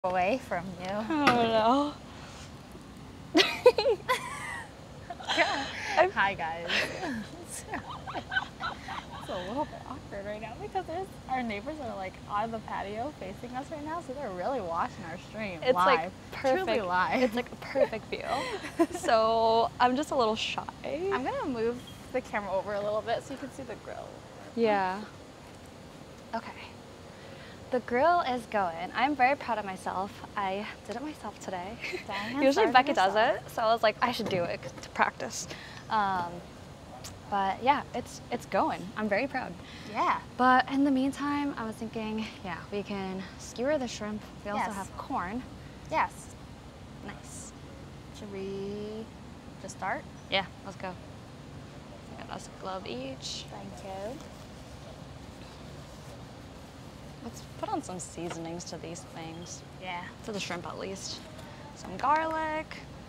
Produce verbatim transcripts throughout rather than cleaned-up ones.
away from you. Oh no. Hi guys. It's a little bit awkward right now because there's, our neighbors are like on the patio facing us right now, so they're really watching our stream It's live. like perfect. Truly live. It's like a perfect view. So I'm just a little shy. I'm gonna move the camera over a little bit so you can see the grill. Yeah. Okay. The grill is going. I'm very proud of myself. I did it myself today. Dang, Usually sorry Becky for does yourself. it, so I was like, I should do it to practice. Um, but yeah, it's it's going. I'm very proud. Yeah. But in the meantime, I was thinking, yeah, we can skewer the shrimp. We also Yes. have corn. Yes. Nice. Should we just start? Yeah, let's go. Got us a glove each. Thank you. Let's put on some seasonings to these things. Yeah. To the shrimp at least. Some garlic.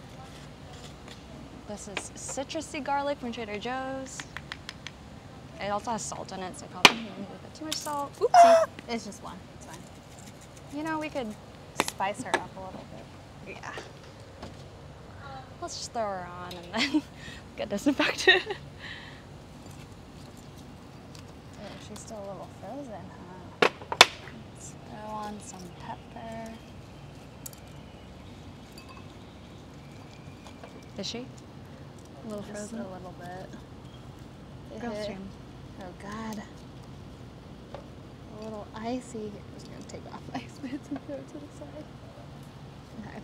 This is citrusy garlic from Trader Joe's. It also has salt in it, so probably a little bit too much salt. Oopsie. It's just one. It's fine. You know, we could, Spice her up a little bit. yeah. Let's just throw her on and then get disinfected. Oh, she's still a little frozen, huh? Let's throw on some pepper. Is she? A little Just frozen? a little bit. Girl Eh. stream. Oh God. A little icy. I'm just gonna take off my ice mitts and throw it to the side. Okay.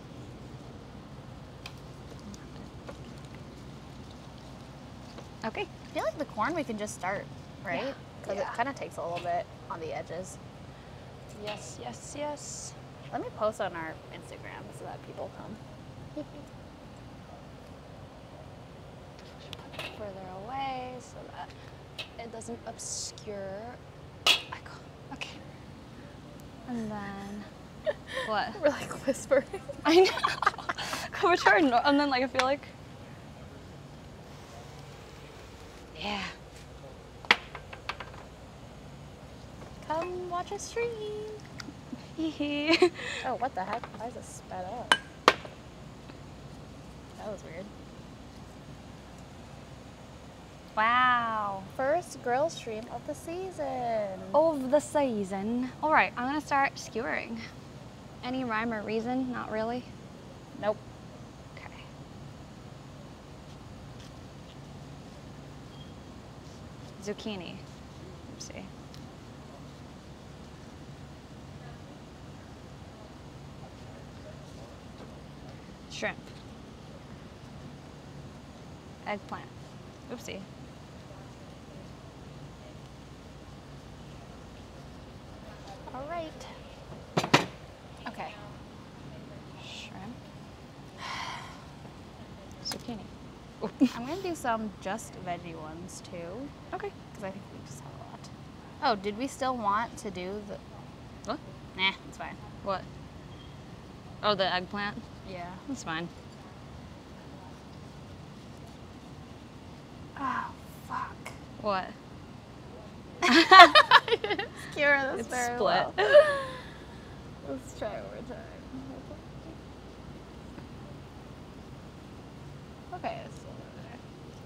Okay. I feel like the corn we can just start, right? Yeah. Because Yeah. it kind of takes a little bit on the edges. Yes, yes, yes. Let me post on our Instagram so that people come. Put it further away so that it doesn't obscure. I ca- Okay. And then what? We're like whispering. I know. We're trying, no- and then like I feel like. Yeah. Come watch us stream. Hee Oh, what the heck? Why is it sped up? That was weird. Wow. First grill stream of the season. Of the season. All right, I'm gonna start skewering. Any rhyme or reason? Not really. Nope. Okay. Zucchini. Oopsie. Shrimp. Eggplant. Oopsie. All right. Okay. Shrimp. Zucchini. I'm gonna do some just veggie ones too, Okay. because I think we just have a lot. Oh, did we still want to do the? What? Nah, it's fine. What? Oh, the eggplant? Yeah. That's fine. Oh, fuck. What? Skewer this It's very split. well. Let's try one more time. Okay, it's still there.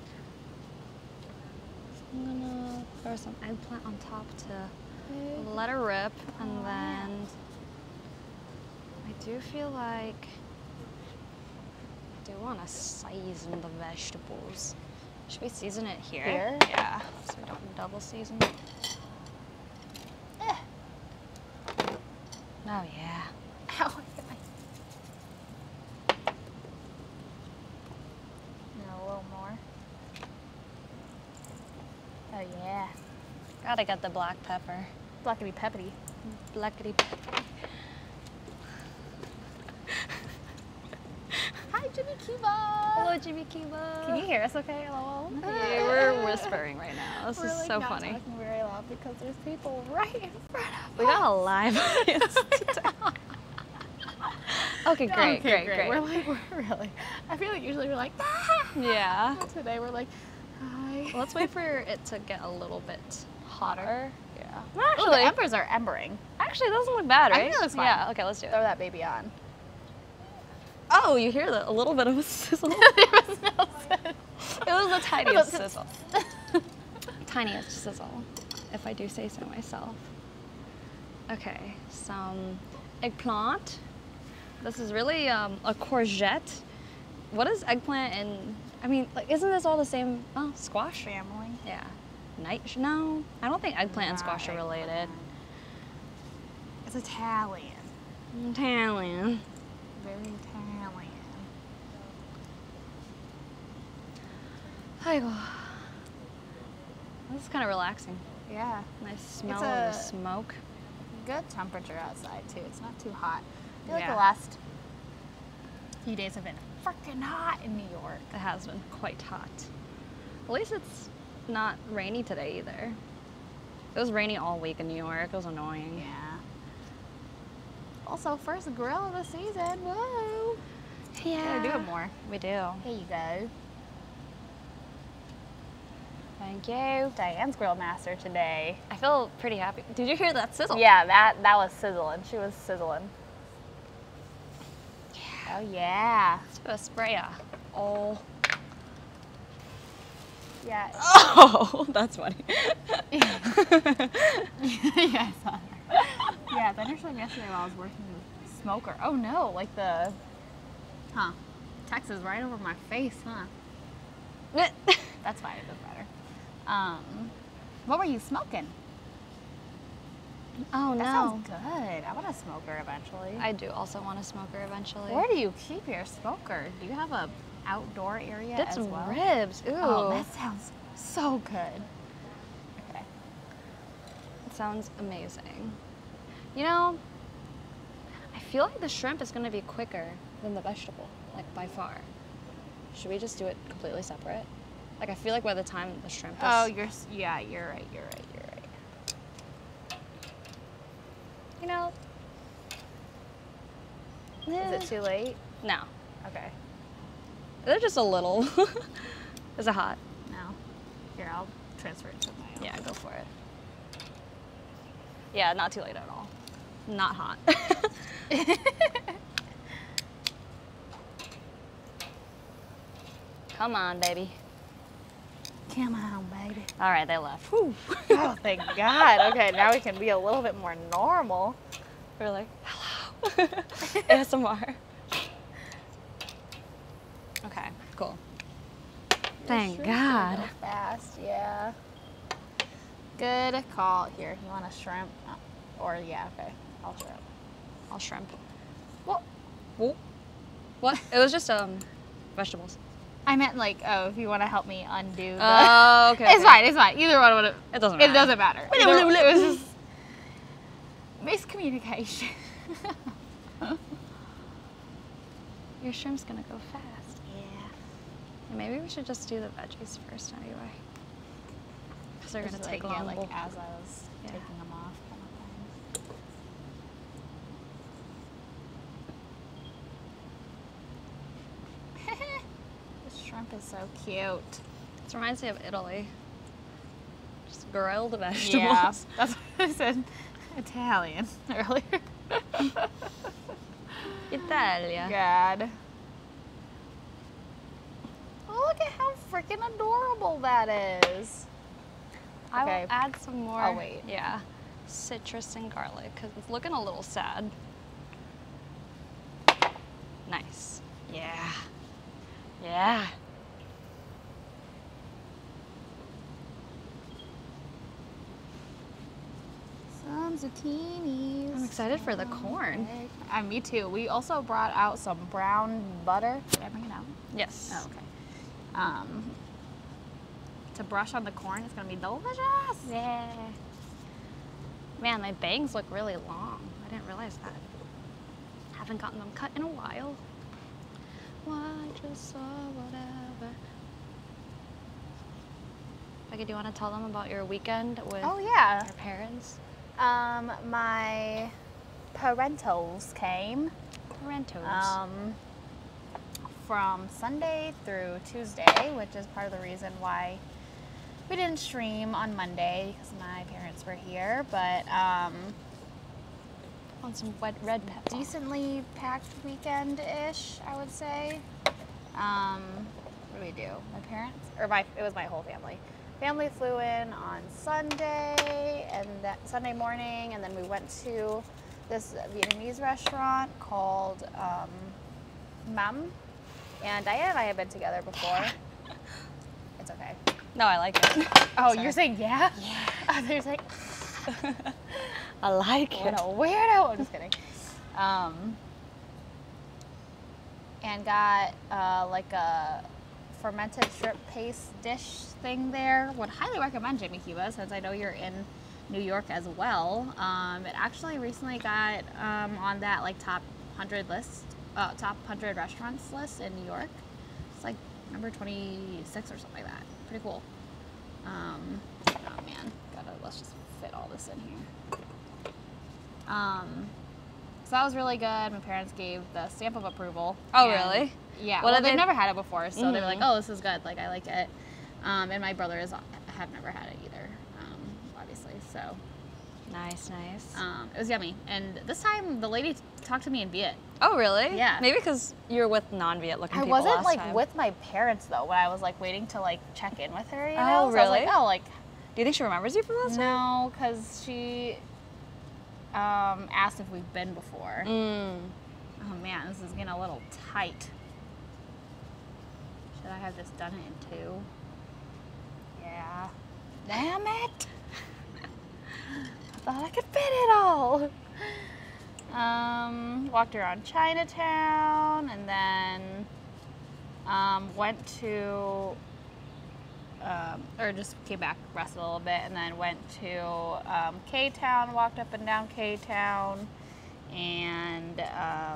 I'm gonna throw some eggplant on top to let her rip, and then I do feel like I do want to season the vegetables. Should we season it here? Here? Yeah, so we don't double season. Eh. Oh yeah. Ow, I hit my... And a little more. Oh yeah. Gotta get the black pepper. Blackity peppity. Blackety pepper. Hi, Jimmy Kiva. Hello, Jimmy Kiva. Can you hear us okay? Hello? Yeah, we're whispering right now. This We're is like so not funny. talking very loud because there's people right in front of We us. got a live audience today. Okay, great, Okay, great, great. We're like, we're really, I feel like usually we're like, ah. Yeah. Today we're like, hi. Let's wait for it to get a little bit hotter. Yeah. Well, Ooh, actually, the embers are embering. actually, it doesn't look bad, I right? think it looks fine. Yeah. Okay, let's do it. Throw that baby on. Oh, you hear the, a little bit of a sizzle. There was no sense. It was the tiniest It was- sizzle. Tiniest sizzle, if I do say so myself. Okay, some eggplant. This is really um, a courgette. What is eggplant and, I mean, like, isn't this all the same? Oh, squash? Family. Yeah. Night? No, I don't think eggplant and Not squash are related. eggplant. It's Italian. Italian. Very Italian. Hi. This is kind of relaxing. Yeah. Nice smell a- of the smoke. Good temperature outside too. It's not too hot. I feel like Yeah. the last few days have been freaking hot in New York. It has been quite hot. At least it's not rainy today either. It was rainy all week in New York. It was annoying. Yeah. Also, first grill of the season. Whoa. Yeah. Gotta do it more. We do. Here you go. Thank you. Diane's grill master today. I feel pretty happy. Did you hear that sizzle? Yeah, that that was sizzling. She was sizzling. Yeah. Oh yeah. Let's put a sprayer. Oh. Yeah. Oh, that's funny. yeah, I saw that. Yeah, thunderstorm yesterday while I was working with smoker. Oh no, like the, huh? Texas right over my face, huh? That's fine. It doesn't matter. Um, what were you smoking? Oh That no. sounds good. I want a smoker eventually. I do also want a smoker eventually. Where do you keep your smoker? Do you have a outdoor area Get as some well? ribs. Ooh. Oh, that sounds so good. Okay. It sounds amazing. You know, I feel like the shrimp is going to be quicker than the vegetable, like by far. Should we just do it completely separate? Like, I feel like by the time the shrimp is... Oh, you're s- yeah. You're right. You're right. You're right. You know... Is eh, it too late? No. Okay. They're just a little. Is it hot? No. Here, I'll transfer it to my own. Yeah, go for it. Yeah, not too late at all. Not hot. Come on, baby. Come on, baby. All right, they left. Whew. Oh, thank God. Okay, now we can be a little bit more normal. We're like, hello. A S M R. Okay, cool. Thank Shrimp's gonna God. go fast, yeah. Good call. Here, you want a shrimp? Oh, or yeah, okay. I'll shrimp. I'll shrimp. Well, Whoa. What? It was just um vegetables. I meant like, oh, if you want to help me undo the. Oh, okay. It's okay. fine. It's fine. Either one would have. It doesn't It matter. doesn't matter. Either- it was just miscommunication. Your shrimp's gonna go fast. Yeah. Maybe we should just do the veggies first anyway. Because they're gonna Just take like, long. yeah, like bowl. as I was Yeah. taking them off, kind of thing. This shrimp is so cute. This reminds me of Italy. Just grilled vegetables. Yeah, that's what I said. Italian earlier. Italia. God. Oh, look at how freaking adorable that is. I Okay. will add some more. Oh, wait. Yeah, citrus and garlic because it's looking a little sad. Nice. Yeah. Yeah. Some zucchinis. I'm excited for the corn. Uh, me too. We also brought out some brown butter. Did I bring it out? Yes. Oh, okay. Um, to brush on the corn. It's gonna be delicious. Yeah. Man, my bangs look really long. I didn't realize that. Haven't gotten them cut in a while. Why just saw whatever. Becky, do you want to tell them about your weekend with Oh yeah. your parents? Um, my parentals came. Parentos. Um, from Sunday through Tuesday, which is part of the reason why we didn't stream on Monday because my parents were here, but um, On some wet red pepper. decently packed weekend-ish, I would say. Um, what do we do? My parents, or my, it was my whole family. Family flew in on Sunday, and that Sunday morning, and then we went to this Vietnamese restaurant called um, Mam. And Diane and I have been together before. It's okay. No, I like it. Oh, Sorry. you're saying yeah? Yeah. Oh, there's like, I like what it. a weirdo. I'm just kidding. Um, and got uh, like a fermented shrimp paste dish thing there. Would highly recommend Jimmy Cuba since I know you're in New York as well. Um, it actually recently got um, on that like top one hundred list, uh, top one hundred restaurants list in New York. It's like number twenty-six or something like that. Pretty cool. Um, oh man, gotta let's just fit all this in here. Um, so that was really good. My parents gave the stamp of approval. Oh, and- really? Yeah. What well, did they've they- never had it before, so they were like, Mhm. "Oh, this is good. Like, I like it." Um, and my brothers have never had it either, um, obviously. So Nice, nice. um, it was yummy. And this time, the lady talked to me in Viet. Oh, really? Yeah. Maybe because you were with non-Viet looking I people wasn't last like time. with my parents though when I was like waiting to like check in with her. You Oh, know? So I was like, really? oh, like Do you think she remembers you from last time? no, because she um, asked if we've been before. Mm. Oh man, this is getting a little tight. Should I have just done it in two? Yeah. Damn it! I thought I could fit it all. Um, walked around Chinatown and then um, went to, um, or just came back, rested a little bit, and then went to um, K-Town, walked up and down K-Town, and um,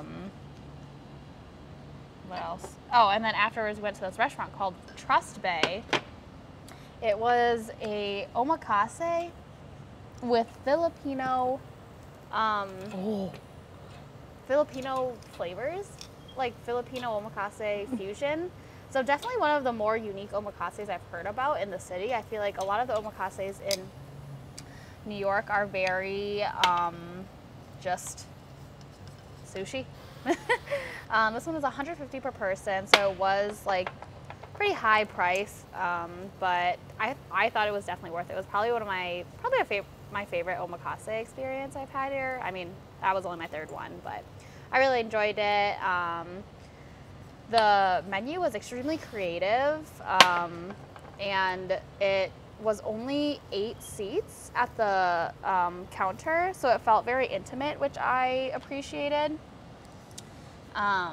what else? Oh, and then afterwards went to this restaurant called Trust Bay. It was a omakase with Filipino, um, Oh. Filipino flavors, like Filipino omakase fusion. So definitely one of the more unique omakases I've heard about in the city. I feel like a lot of the omakases in New York are very um, just sushi. um, this one was one hundred fifty per person, so it was like pretty high price, um, but I, I thought it was definitely worth it. It was probably one of my, probably a fav- my favorite omakase experience I've had here. I mean, that was only my third one, but I really enjoyed it. Um, the menu was extremely creative, um, and it was only eight seats at the um, counter, so it felt very intimate, which I appreciated. Um,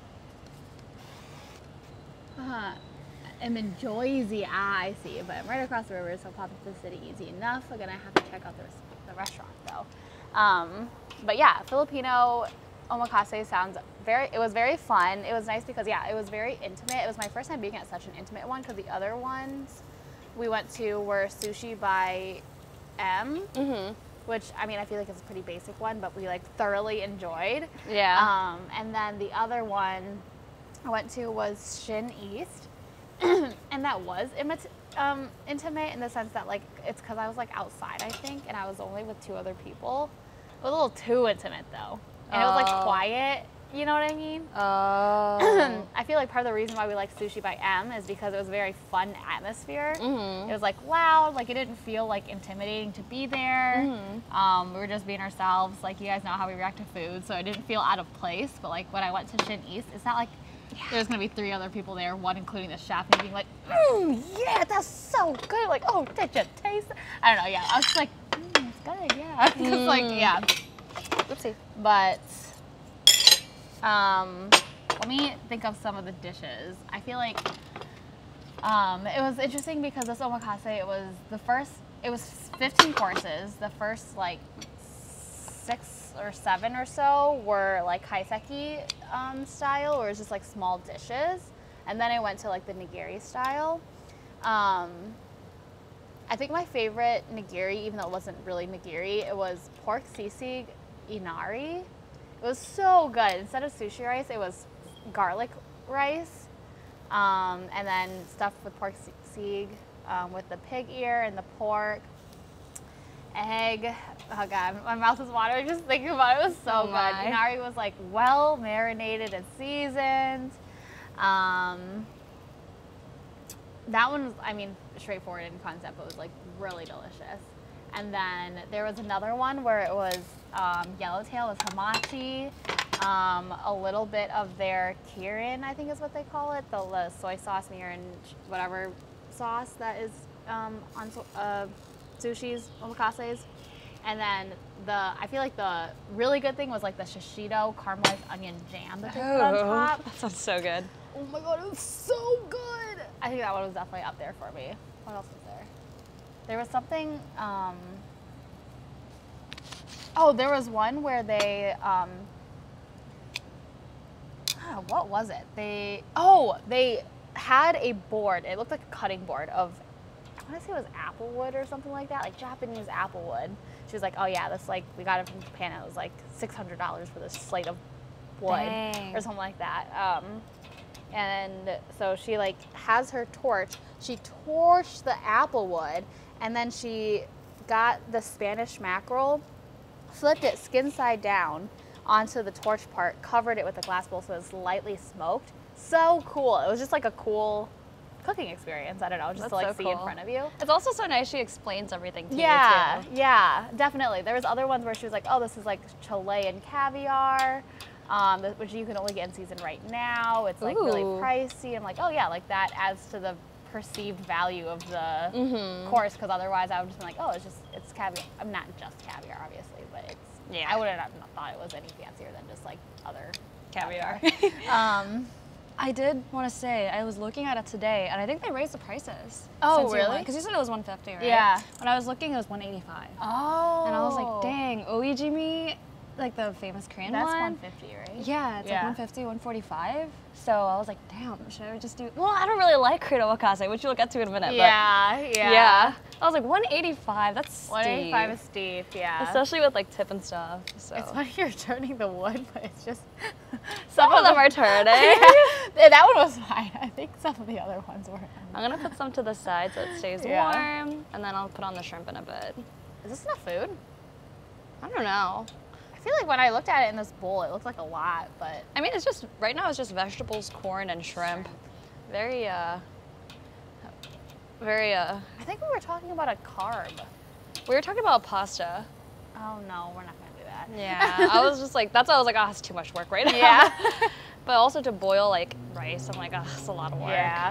uh, I'm in Jersey, ah, I see, but I'm right across the river, so pop into the city easy enough. I'm gonna have to check out the, the restaurant though. Um, but yeah, Filipino omakase sounds very, it was very fun. It was nice because yeah, it was very intimate. It was my first time being at such an intimate one because the other ones we went to were Sushi by M, Mm-hmm. which I mean, I feel like it's a pretty basic one, but we like thoroughly enjoyed. Yeah. Um, and then the other one I went to was Shin East. And that was imit- um, intimate in the sense that like it's because I was like outside, I think, and I was only with two other people. It was a little too intimate though, and it was like Oh. quiet. You know what I mean? Oh. I feel like part of the reason why we like Sushi by M is because it was a very fun atmosphere. Mhm. It was like loud, like it didn't feel like intimidating to be there. Mhm. Um, we were just being ourselves. Like you guys know how we react to food, so it didn't feel out of place. But like when I went to Shin East, it's not like there's gonna be three other people there, one including the chef, and being like, mm, yeah, that's so good. Like, oh, did you taste it? I don't know. Yeah, I was just like, mm, it's good. Yeah, it's like Mm. yeah. Oopsie. But um, let me think of some of the dishes. I feel like um, it was interesting because this omakase, it was the first, it was fifteen courses. The first like six or seven or so were like kaiseki um, style, or it's just like small dishes. And then I went to like the nigiri style. Um, I think my favorite nigiri, even though it wasn't really nigiri, it was pork sisig inari. It was so good. Instead of sushi rice, it was garlic rice, um, and then stuffed with pork sisig um, with the pig ear and the pork, egg. Oh God, my mouth is watering just thinking about it. It was so Oh good. my. Inari was like well marinated and seasoned. Um, that one was, I mean, straightforward in concept, but it was like really delicious. And then there was another one where it was um, yellowtail with hamachi, um, a little bit of their kirin, I think is what they call it, the, the soy sauce, mirin, whatever sauce that is um, on uh, sushis, omakases. And then the, I feel like the really good thing was like the shishito caramelized onion jam that they put on top. That sounds so good. Oh my God, it was so good. I think that one was definitely up there for me. What else was there? There was something, um, oh, there was one where they, um, oh, what was it? They, oh, they had a board. It looked like a cutting board of, I want to say it was apple wood or something like that, like Japanese apple wood. She was like, oh yeah, this like, we got it from Japan. It was like six hundred dollars for this slate of wood. Dang. Or something like that. Um, and so she like has her torch. She torched the apple wood, and then she got the Spanish mackerel, flipped it skin side down onto the torch part, covered it with a glass bowl so it was lightly smoked. So cool. It was just like a cool cooking experience. I don't know, just That's to like so see cool. in front of you. It's also so nice she explains everything to Yeah, you too. yeah, definitely. There was other ones where she was like, oh, this is like Chilean caviar, um, which you can only get in season right now. It's like really Ooh. pricey. I'm like, oh yeah, like that adds to the perceived value of the Mm-hmm. course, because otherwise I would just be like, oh, it's just, it's caviar. I'm not just caviar, obviously, but it's, Yeah. I would have not thought it was any fancier than just like other Caviar. um, I did want to say, I was looking at it today, and I think they raised the prices. Oh, really? Because you said it was one fifty, right? Yeah. When I was looking, it was one eighty-five. oh. And I was like, dang, Oijimi, like the famous Korean That's one. one fifty, right? Yeah, it's Yeah. like one fifty, one forty-five. So I was like, damn, should I just do? Well, I don't really like Korean omakase, which we'll get to in a minute. Yeah, But yeah. yeah. I was like, one eighty-five. That's steep. one eighty-five is steep, yeah. Especially with like tip and stuff. So It's funny you're turning the wood, but it's just some of them are turning. Yeah, that one was fine. I think some of the other ones were. I'm gonna put some to the side so it stays Yeah. warm, and then I'll put on the shrimp in a bit. Is this enough food? I don't know. I feel like when I looked at it in this bowl, it looked like a lot, but I mean, it's just right now. It's just vegetables, corn, and shrimp. Very, uh, very. Uh, I think we were talking about a carb. we were talking about pasta. Oh no, we're not gonna do that. Yeah, I was just like, that's why I was like, oh, it's too much work right now. Yeah. But also to boil like rice, I'm like, oh, it's a lot of work. Yeah.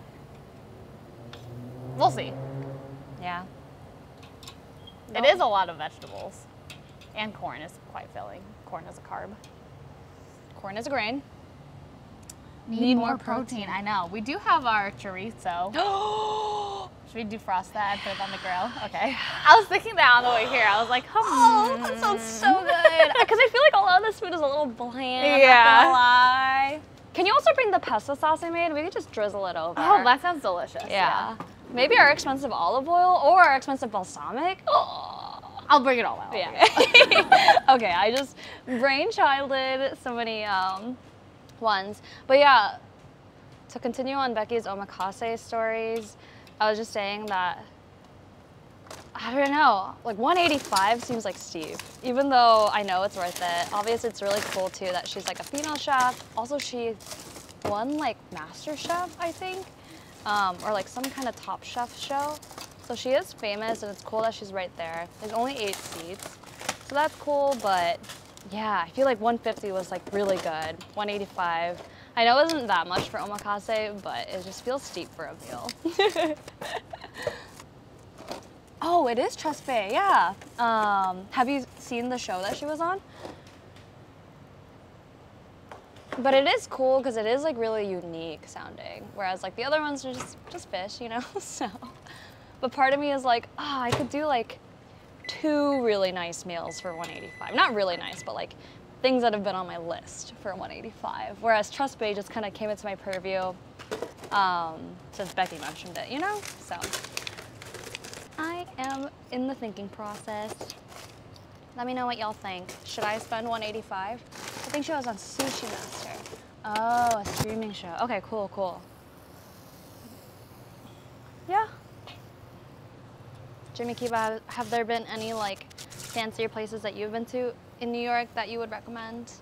We'll see. Yeah. It is a lot of vegetables, and corn is quite filling. Corn is a carb. Corn is a grain. Need, more protein. I know. We do have our chorizo. Oh, Should we defrost that and put it on the grill? Okay. I was thinking that on the way here. I was like, hmm. oh, that sounds so good. Because I feel like a lot of this food is a little bland. I'm Yeah. not gonna lie. Can you also bring the pesto sauce I made? We could just drizzle it over. Oh, that sounds delicious. Yeah. Maybe our expensive olive oil or our expensive balsamic. Oh. I'll bring it all out. Yeah. Okay, I just brainchilded so many um, ones. But yeah, to continue on Becky's omakase stories, I was just saying that, I don't know, like one eighty-five seems like steep, even though I know it's worth it. Obviously, it's really cool too that she's like a female chef. Also, she won like Master Chef, I think, um, or like some kind of Top Chef show. So she is famous, and it's cool that she's right there. There's only eight seats, so that's cool, but yeah, I feel like one fifty was like really good. one eighty-five. I know it wasn't that much for omakase, but it just feels steep for a meal. Oh, it is Trustfay, yeah. Um, have you seen the show that she was on? But it is cool because it is like really unique sounding, whereas like the other ones are just just fish, you know. So, but part of me is like, ah, oh, I could do like two really nice meals for one eighty-five. Not really nice, but like things that have been on my list for one eighty-five. Whereas Trustfay just kind of came into my purview um, since Becky mentioned it, you know. So I am in the thinking process. Let me know what y'all think. Should I spend one eighty-five? I think she was on Sushi Master. Oh, a streaming show. Okay, cool, cool. Yeah, Jimmy Kiva, have there been any like fancier places that you've been to in New York that you would recommend?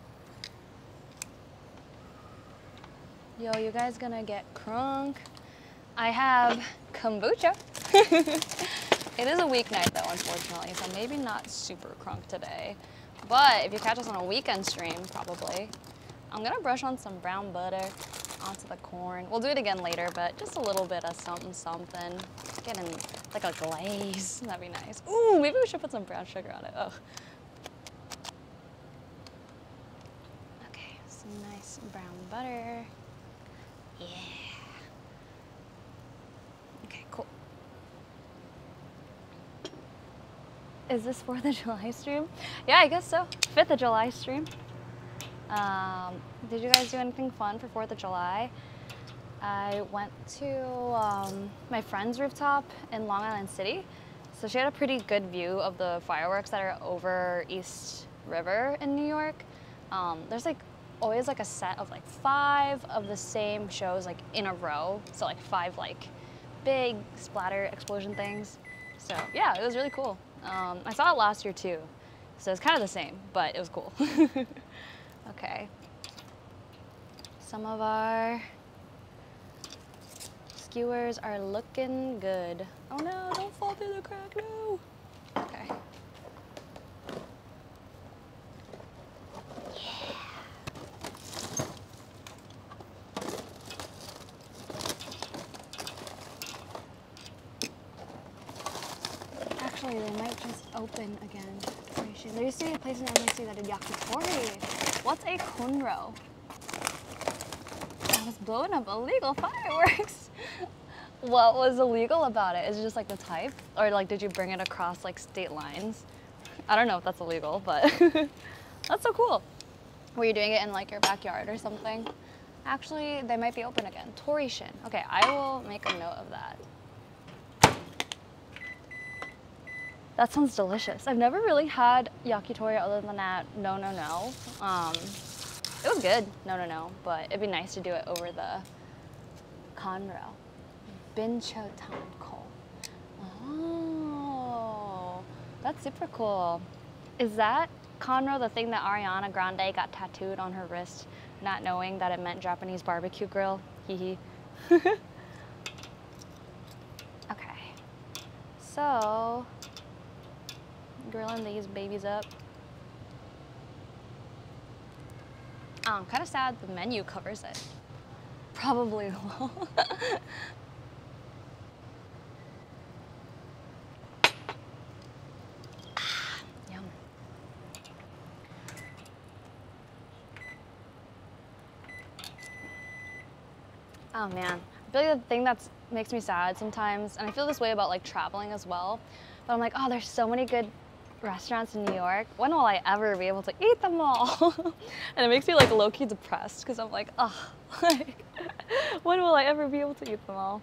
Yo, you guys gonna get crunk? I have kombucha. It is a weeknight though, unfortunately, so maybe not super crunk today. But if you catch us on a weekend stream, probably. I'm gonna brush on some brown butter onto the corn. We'll do it again later, but just a little bit of something, something. Getting like a glaze, that'd be nice. Ooh, maybe we should put some brown sugar on it. Oh. Okay, some nice brown butter. Yeah. Okay, cool. Is this fourth of July stream? Yeah, I guess so. fifth of July stream. Um, did you guys do anything fun for fourth of July? I went to um, my friend's rooftop in Long Island City. So she had a pretty good view of the fireworks that are over East River in New York. Um, there's like always like a set of like five of the same shows like in a row. So like five like big splatter explosion things. So yeah, it was really cool. Um, I saw it last year too. So it's kind of the same, but it was cool. Okay. Some of our skewers are looking good. Oh no, don't fall through the crack, no. Okay. Yeah. Actually, they might just open again. There used to be a place in N Y C that did yakitori. What's a kunro? I was blowing up illegal fireworks. What was illegal about it? Is it just like the type? Or like did you bring it across like state lines? I don't know if that's illegal, but that's so cool. Were you doing it in like your backyard or something? Actually, they might be open again. Torishin. Okay, I will make a note of that. That sounds delicious. I've never really had yakitori other than that no no no. Um, it was good, no no no, but it'd be nice to do it over the konro. Bincho tanko. Oh, that's super cool. Is that konro the thing that Ariana Grande got tattooed on her wrist, not knowing that it meant Japanese barbecue grill? Hee hee. Okay, so grilling these babies up. Oh, I'm kind of sad the menu covers it. Probably will. Ah, yum. Oh man, I feel like the thing that makes me sad sometimes, and I feel this way about like traveling as well, but I'm like, oh, there's so many good restaurants in New York. When will I ever be able to eat them all? And it makes me like low-key depressed because I'm like, oh, like, when will I ever be able to eat them all?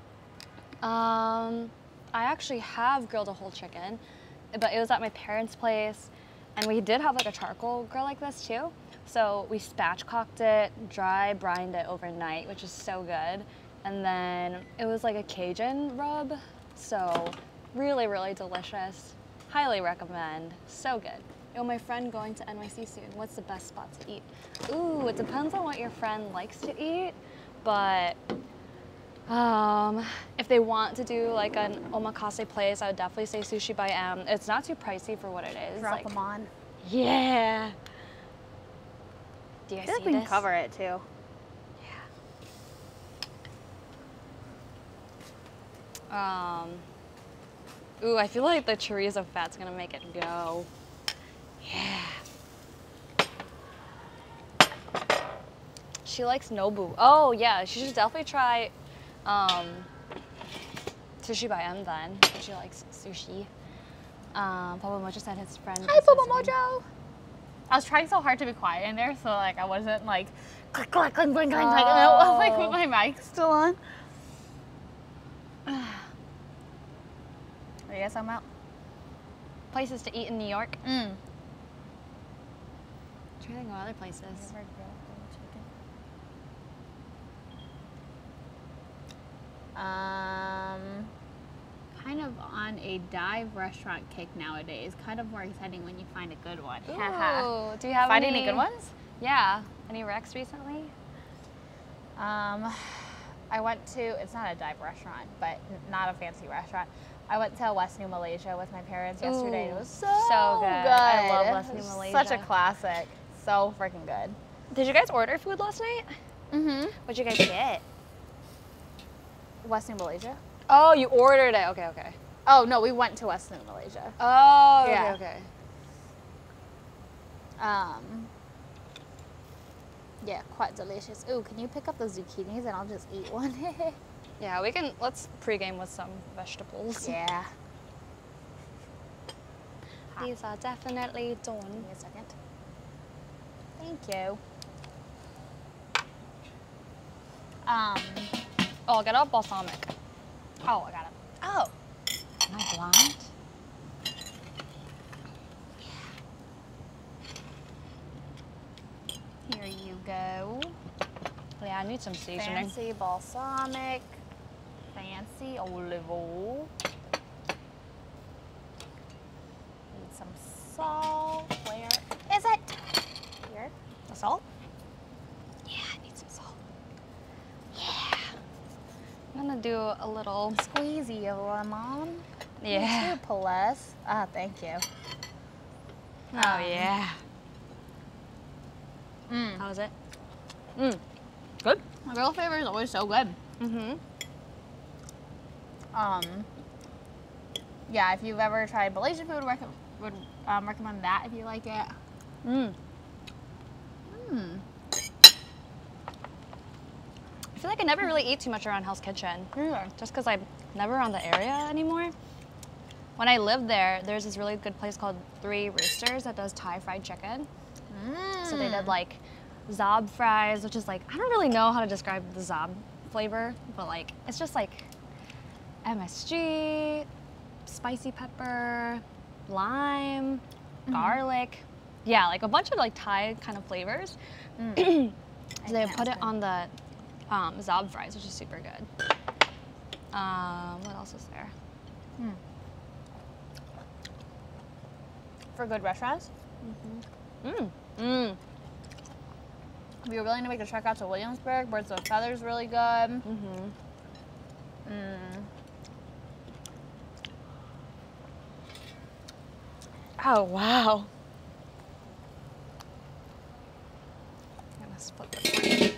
Um, I actually have grilled a whole chicken, but it was at my parents' place, and we did have like a charcoal grill like this too. So we spatchcocked it, dry brined it overnight, which is so good. And then it was like a Cajun rub, so really, really delicious. Highly recommend. So good. Yo, my friend going to N Y C soon. What's the best spot to eat? Ooh, it depends on what your friend likes to eat, but um, if they want to do like an omakase place, I would definitely say Sushi by M. It's not too pricey for what it is. Drop like, them on. Yeah. Do you guys see we can this? cover it too. Yeah. Um. Ooh, I feel like the chorizo fat's gonna make it go. Yeah. She likes Nobu. Oh yeah, she should definitely try um, Sushi by M then. She likes sushi. Um, Papa Mojo said his friend. Hi, Papa Mojo. I was trying so hard to be quiet in there, so like I wasn't like click, click, click, click, click, click. I was like with my mic still on. I guess I'm out. Places to eat in New York. Mm. I'm trying to think of other places. Um, kind of of on a dive restaurant kick nowadays. Kind of more exciting when you find a good one. Ooh, do you have Find any, any good ones? Yeah. Any wrecks recently? Um, I went to, it's not a dive restaurant, but not a fancy restaurant. I went to West New Malaysia with my parents yesterday. And it was so, so good. good. I love West New It was Malaysia. Such a classic. So freaking good. Did you guys order food last night? Mm-hmm. What'd you guys get? West New Malaysia? Oh, you ordered it. Okay, okay. Oh, no, we went to West New Malaysia. Oh, Yeah. okay, okay. Um, yeah, quite delicious. Ooh, can you pick up the zucchinis and I'll just eat one? Yeah, we can, let's pregame with some vegetables. Yeah. These are definitely done. Give me a second. Thank you. Um, Oh, I'll get a balsamic. oh, I got it. Oh. Am I blind? Here you go. Yeah, I need some seasoning. Fancy balsamic. Fancy olive oil. Need some salt. Where is it? Here. The salt? Yeah, I need some salt. Yeah. I'm gonna do a little. Squeezy of lemon. Yeah. You too, Pelez. Ah, thank you. Oh, Um, yeah. Mm. How was it? Mm. Good. My girl flavor is always so good. Mm-hmm. Um, yeah, if you've ever tried Malaysian food, rec- would um, recommend that if you like it. Mm. Mm. I feel like I never really eat too much around Hell's Kitchen. Yeah. Just because I'm never around the area anymore. When I lived there, there's this really good place called Three Roosters that does Thai fried chicken. Mm. So they did like zob fries, which is like, I don't really know how to describe the zob flavor, but like, it's just like M S G, spicy pepper, lime, Mm-hmm. garlic. Yeah, like a bunch of like Thai kind of flavors. Mm. So they can't put it stand- on the um, zob fries, which is super good. Um, what else is there? Mm. For good restaurants, Mm. Mm. if you're willing to make a trek out to Williamsburg, Birds of Feathers really good. Mm-hmm. Mm. Oh, wow. I'm gonna split the corn.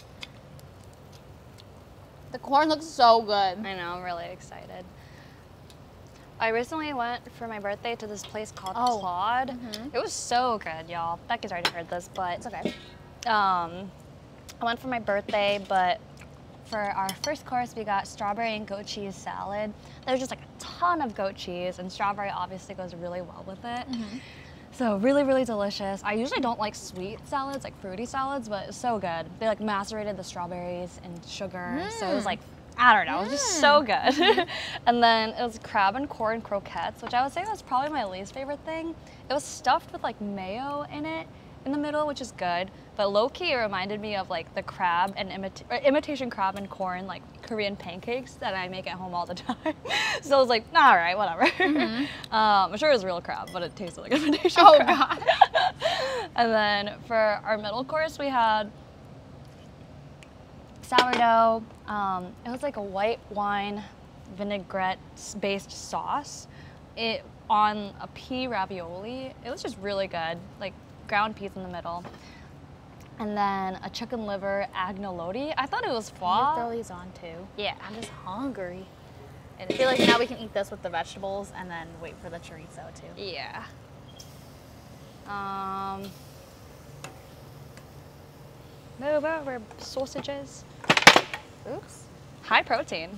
The corn looks so good. I know, I'm really excited. I recently went for my birthday to this place called Oh. Claude. Mhm. It was so good, y'all. Becky's already heard this, but It's okay. um, I went for my birthday, but for our first course, we got strawberry and goat cheese salad. There was just like a ton of goat cheese, and strawberry obviously goes really well with it. So really, really delicious. I usually don't like sweet salads, like fruity salads, but it's so good. They like macerated the strawberries and sugar, so it was Mm. like, I don't know, it was just so good. And then it was crab and corn croquettes, which I would say was probably my least favorite thing. It was stuffed with like mayo in it in the middle, which is good, but low-key it reminded me of like the crab and imita- or imitation crab and corn, like Korean pancakes that I make at home all the time. So I was like, all right, whatever. um, I'm sure it was real crab, but it tasted like imitation Oh, crab. And then for our middle course, we had sourdough. Um, it was like a white wine vinaigrette-based sauce. It on a pea ravioli. It was just really good, like ground peas in the middle. And then a chicken liver agnolotti. I thought it was You foie. throw these on too. Yeah. I'm just hungry. And I feel like now we can eat this with the vegetables and then wait for the chorizo too. Yeah. Um, move over, sausages. Oops. High protein.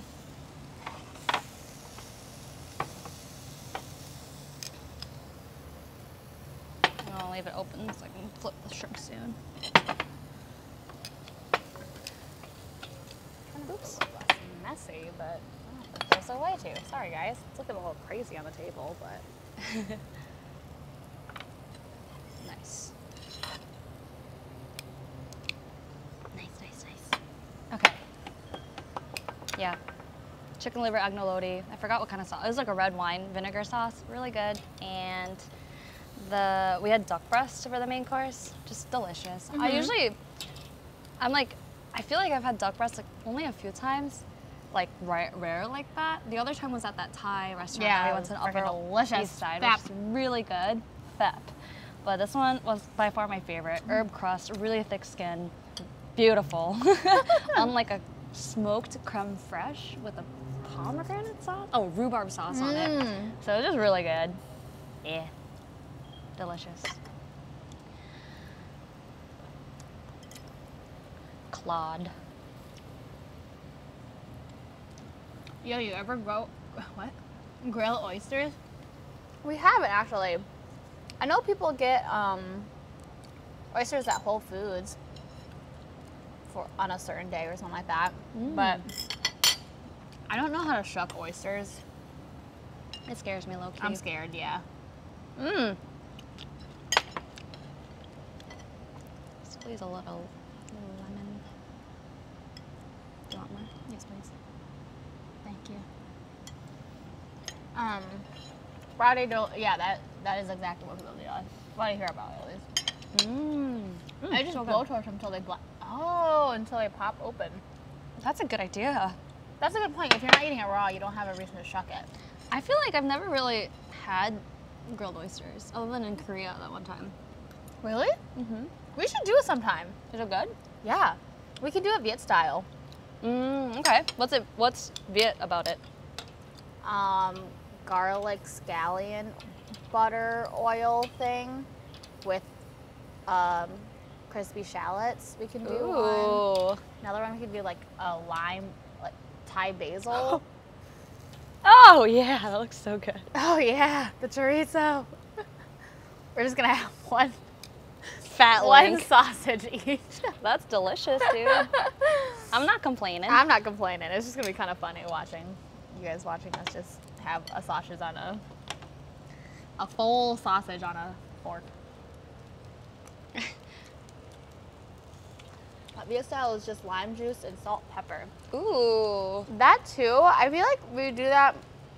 I'll leave it open so I can flip the shrimp soon. Oops. That's messy, but I don't think there's a way to. Sorry guys. It's looking a little crazy on the table, but Nice. Nice, nice, nice. Okay. Yeah. chicken liver agnolotti. I forgot what kind of sauce. It was like a red wine vinegar sauce, really good. And the we had duck breast for the main course, just delicious. Mm-hmm. I usually, I'm like, I feel like I've had duck breast like only a few times, like rare, rare like that. The other time was at that Thai restaurant yeah, that we went to in Upper delicious. East Side, Fap. which is really good. Fep. But this one was by far my favorite. Herb crust, really thick skin, beautiful. On like a smoked creme fraiche with a pomegranate sauce. Oh, rhubarb sauce on it. Mm. So it was just really good. Yeah, delicious. Claude. Yo, you ever grow what? Grill oysters? We haven't actually. I know people get um, oysters at Whole Foods for on a certain day or something like that, Mm. but I don't know how to shuck oysters. It scares me, low key. I'm scared. Yeah. Mmm. Squeeze a little lemon. Do you want more? Yes, please. Thank you. Um, Friday do yeah, that that is exactly what people do. What I hear about it, at least. Mmm. I just so good. blowtorch them until they bla- oh until they pop open. That's a good idea. That's a good point. If you're not eating it raw, you don't have a reason to shuck it. I feel like I've never really had grilled oysters, other than in Korea that one time. Really? Mm-hmm. We should do it sometime. Is it good? Yeah, we can do it Viet style. Mm, okay. What's it? What's Viet about it? Um, garlic scallion butter oil thing with um, crispy shallots. We can do one. Ooh. Another one we could do like a lime, like Thai basil. Oh yeah, that looks so good. Oh yeah, the chorizo. We're just gonna have one Fat one link. sausage each. That's delicious, dude. I'm not complaining. I'm not complaining. It's just gonna be kind of funny watching you guys watching us just have a sausage on a a full sausage on a fork. But Viet style is just lime juice and salt, pepper. Ooh. That too. I feel like we do that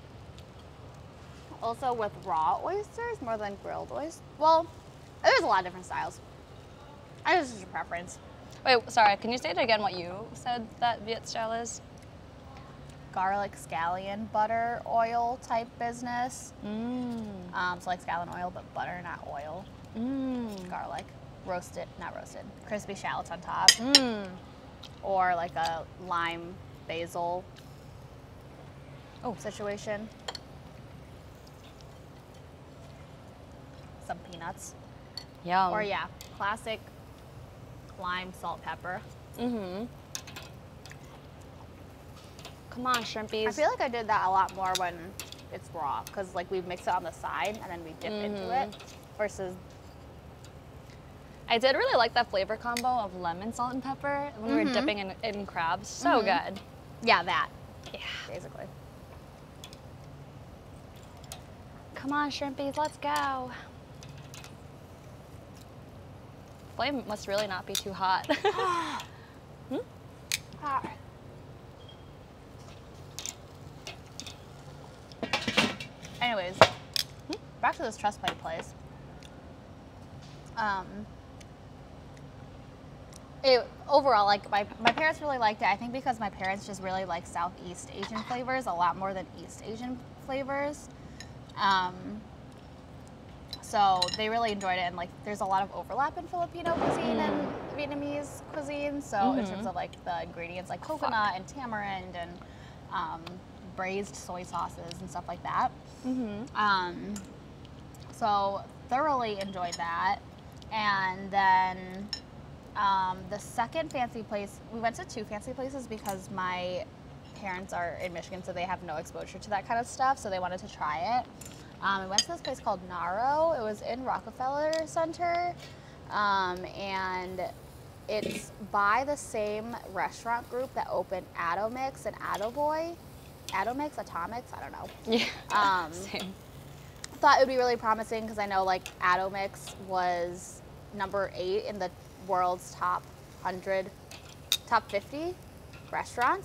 also with raw oysters more than grilled oysters. Well, there's a lot of different styles. I guess it's just a preference. Wait, sorry. Can you say it again? What you said that Viet style is? Garlic scallion butter oil type business. Mmm. Um, so like scallion oil, but butter, not oil. Mmm. Garlic, roasted, not roasted. Crispy shallots on top, Mmm. or like a lime basil Oh. situation. Some peanuts. Yum. Or yeah, classic lime, salt, pepper. Mm-hmm. Come on, shrimpies. I feel like I did that a lot more when it's raw, because like we mix it on the side and then we dip into Mhm. it, versus I did really like that flavor combo of lemon, salt, and pepper when we were Mhm. dipping in, in crabs. So Mhm. good. yeah, that Yeah. basically. Come on, shrimpies, let's go. Flame must really not be too hot. Hmm? Ah. Anyways, back to this Trust Plate place. Um, it, overall, like my, my parents really liked it. I think because my parents just really like Southeast Asian flavors a lot more than East Asian flavors. Um, so they really enjoyed it, and like there's a lot of overlap in Filipino cuisine and Vietnamese cuisine. So in Mhm. terms of like the ingredients, like coconut and tamarind and um, braised soy sauces and stuff like that. Mm-hmm. Um, so thoroughly enjoyed that. And then um, the second fancy place, we went to two fancy places because my parents are in Michigan, so they have no exposure to that kind of stuff, so they wanted to try it. Um, we went to this place called Naro. It was in Rockefeller Center, um, and it's by the same restaurant group that opened Atomix and Attaboy. Atomix, Atomics, I don't know. Yeah. Um, Same. Thought it would be really promising because I know like Atomix was number eight in the world's top one hundred, top fifty restaurants.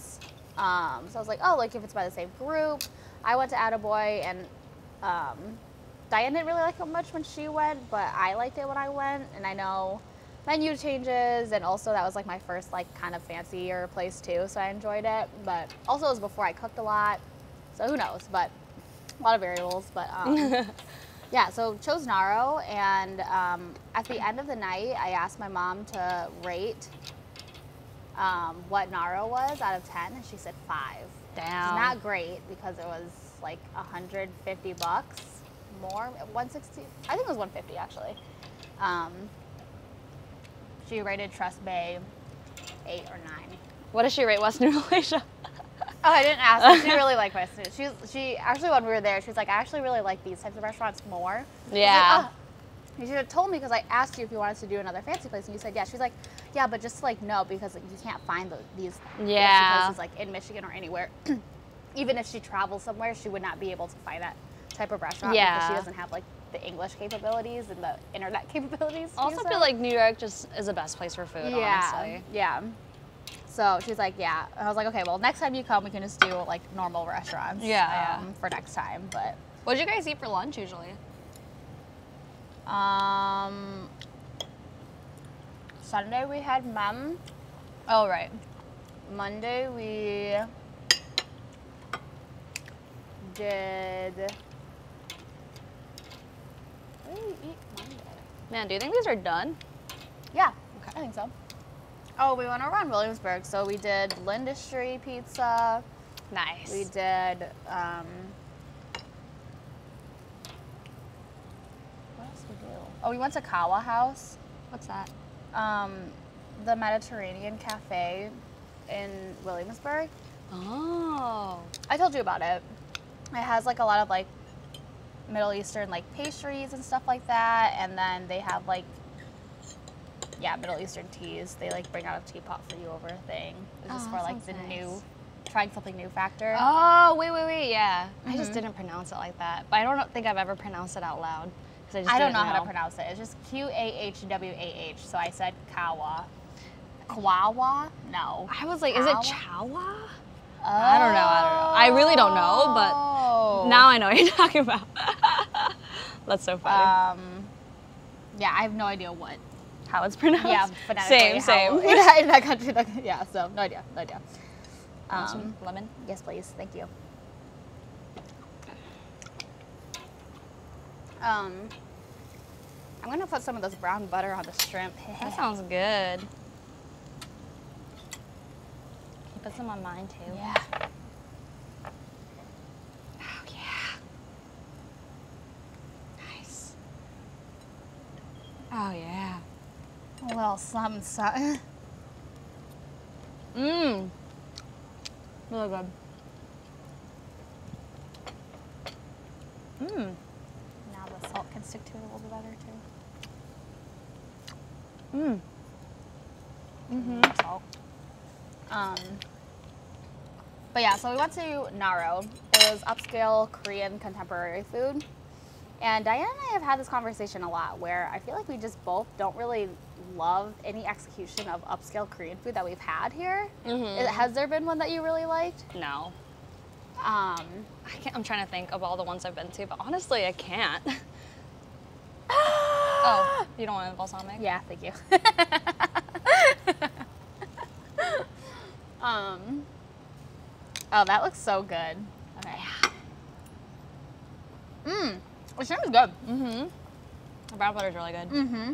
Um, so I was like, oh, like if it's by the same group. I went to Attaboy, and um, Diane didn't really like it much when she went, but I liked it when I went. And I know menu changes, and also that was like my first like kind of fancier place too, so I enjoyed it. But also it was before I cooked a lot, so who knows? But a lot of variables. But um, yeah, so chose Naro, and um, at the end of the night, I asked my mom to rate um, what Naro was out of ten, and she said five. Damn. It's not great because it was like one hundred fifty bucks more, one sixty. I think it was one fifty actually. Um, she rated Trust Bay eight or nine. What does she rate West New Malaysia? Oh, I didn't ask her. She really liked West New. She she actually when we were there, she was like, I actually really like these types of restaurants more. Yeah. Like, oh. You should have told me because I asked you if you wanted to do another fancy place, and you said yeah. She's like, yeah, but just like no, because like, you can't find the, these Yeah. fancy places like in Michigan or anywhere. Even if she travels somewhere, she would not be able to find that type of restaurant Yeah. because she doesn't have like the English capabilities and the internet capabilities. I also feel like New York just is the best place for food, yeah, honestly. yeah. So she's like, yeah. And I was like, okay, well, next time you come, we can just do like normal restaurants. Yeah, um, yeah. For next time, but. What did you guys eat for lunch usually? Um, Sunday we had mum. Oh, right. Monday we did. What did we eat Monday? Man, do you think these are done? Yeah, okay. I think so. Oh, we went around Williamsburg, so we did Lindustry Pizza. Nice. We did. Um, what else did we do? Oh, we went to Kawa House. What's that? Um, the Mediterranean Cafe in Williamsburg. Oh. I told you about it. It has like a lot of like Middle Eastern like pastries and stuff like that, and then they have like yeah Middle Eastern teas. They like bring out a teapot for you over a thing. It's just Oh, for that like the sounds new nice. trying something new factor. Oh, wait, wait, wait, yeah. I just Mhm. didn't pronounce it like that. But I don't think I've ever pronounced it out loud. 'Cause I, just I don't didn't know, how to pronounce it. It's just Q A H W A H. So I said Kawa. Kawawa? No. I was like, is it Kawa? Chawa? Oh. I don't know, I don't know. I really don't know, but now I know what you're talking about. That's so funny. Um, yeah, I have no idea what. How it's pronounced? Yeah, phonetically. Same, same. How, in, that, in that country, that, yeah. So no idea, no idea. Want some Um, lemon? yes, please. Thank you. Um, I'm gonna put some of this brown butter on the shrimp. That sounds good. Can you put some on mine too? Yeah. Oh yeah. Nice. Oh yeah. A little something, something. Mmm. Really good. Mmm. Now the salt can stick to it a little bit better too. Mmm. Mm-hmm. Salt. Um, but yeah, so we went to Naro. It was upscale Korean contemporary food. And Diane and I have had this conversation a lot where I feel like we just both don't really love any execution of upscale Korean food that we've had here. Mm-hmm. Has there been one that you really liked? No. Um, I can't, I'm trying to think of all the ones I've been to, but honestly, I can't. Oh, you don't want a balsamic? yeah, thank you. um, oh, that looks so good. Okay. Mmm, the shrimp is good. Mm-hmm. The brown butter's really good. Mm-hmm.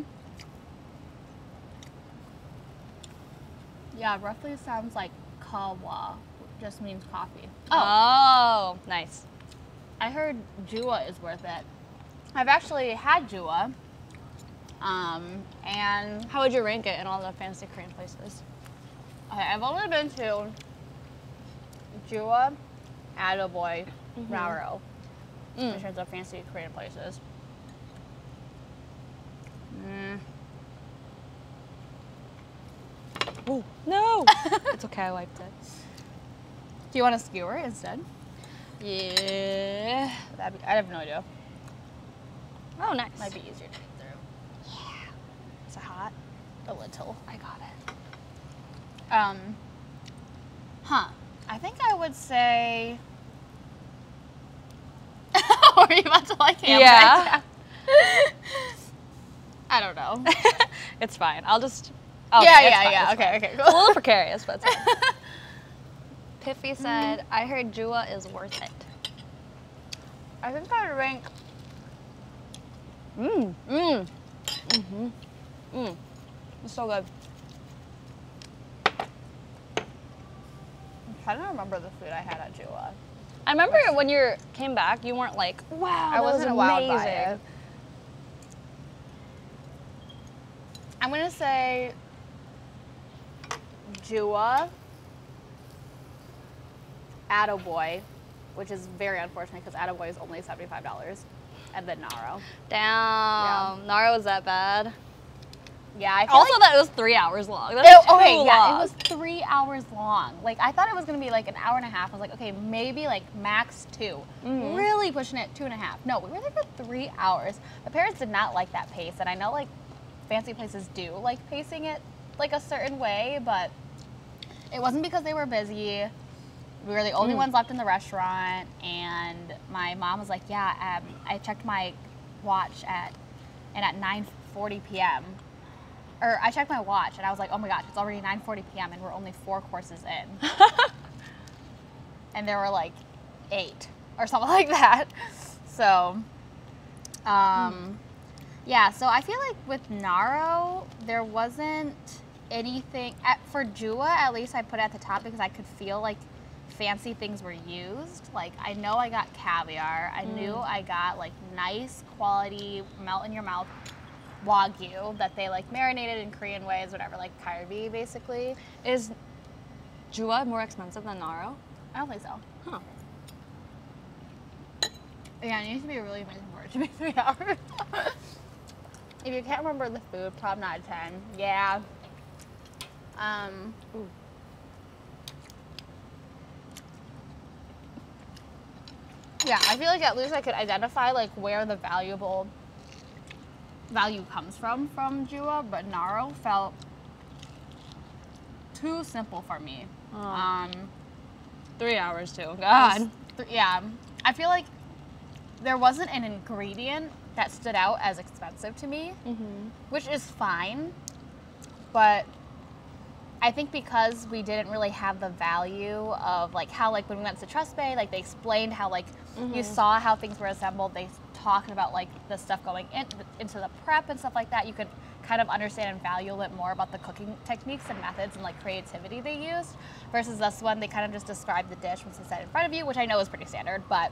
Yeah, roughly sounds like kawa, just means coffee. Oh, nice. I heard Jua is worth it. I've actually had Jua, um, and How would you rank it in all the fancy Korean places? okay, I've only been to Jua, Attaboy, Mhm. Naro, Mm. in terms of fancy Korean places. Mm. Ooh, no! It's okay, I wiped it. Do you want a skewer instead? Yeah. That'd be, I have no idea. Oh, nice. Might be easier to get through. Yeah. Is it hot? A little. I got it. Um, huh. I I think I would say. Were you about to like hammer Yeah. it? I don't know. It's fine. I'll just. Okay, yeah, it's yeah, fine, yeah. it's Okay, fine. okay, It's a cool. little precarious, but it's fine. Piffy said, I heard Jua is worth it. I think I would rank. Mmm. Mmm. Mm-hmm. Mmm. It's so good. I'm trying to remember the food I had at Jua. I remember when you came back, you weren't like, wow, that I wasn't was wowed by amazing. it. I'm gonna say Jua, Attaboy, which is very unfortunate because Attaboy is only seventy-five dollars, and then Naro. Damn. Yeah. Nara was that bad? Yeah, I feel Also, like that it was three hours long. That's it, too okay, yeah, long. it was three hours long. Like I thought it was gonna be like an hour and a half. I was like, okay, maybe like max two. Mhm. Really pushing it two and a half. No, we were there for three hours. My parents did not like that pace, and I know like fancy places do like pacing it like a certain way, but it wasn't because they were busy. We were the only Mm. ones left in the restaurant, and my mom was like, yeah, um, I checked my watch at, and at nine forty p m, or I checked my watch, and I was like, oh my gosh, it's already nine forty p m, and we're only four courses in. And there were like eight, or something like that. So, um, Mm. yeah, so I feel like with Naro, there wasn't anything, at, for Jua at least I put it at the top because I could feel like fancy things were used. Like I know I got caviar, I Mm. knew I got like nice quality melt in your mouth Wagyu that they like marinated in Korean ways, whatever, like Kalbi basically. Is Jua more expensive than Naro? I don't think so. Huh. Yeah, it needs to be really amazing for it to be three hours. If you can't remember the food, probably not a ten. Yeah. Um. Ooh. Yeah, I feel like at least I could identify like where the valuable value comes from from Jua, but Naro felt too simple for me. Oh. Um. Three hours too. I God. was- th- yeah, I feel like there wasn't an ingredient that stood out as expensive to me, Mm-hmm. which is fine, but I think because we didn't really have the value of like how like when we went to Trust Bay, like they explained how like you Mhm. saw how things were assembled, they talked about like the stuff going in, into the prep and stuff like that, you could kind of understand and value a little bit more about the cooking techniques and methods and like creativity they used, versus this one they kind of just described the dish once they set it in front of you, which I know is pretty standard, but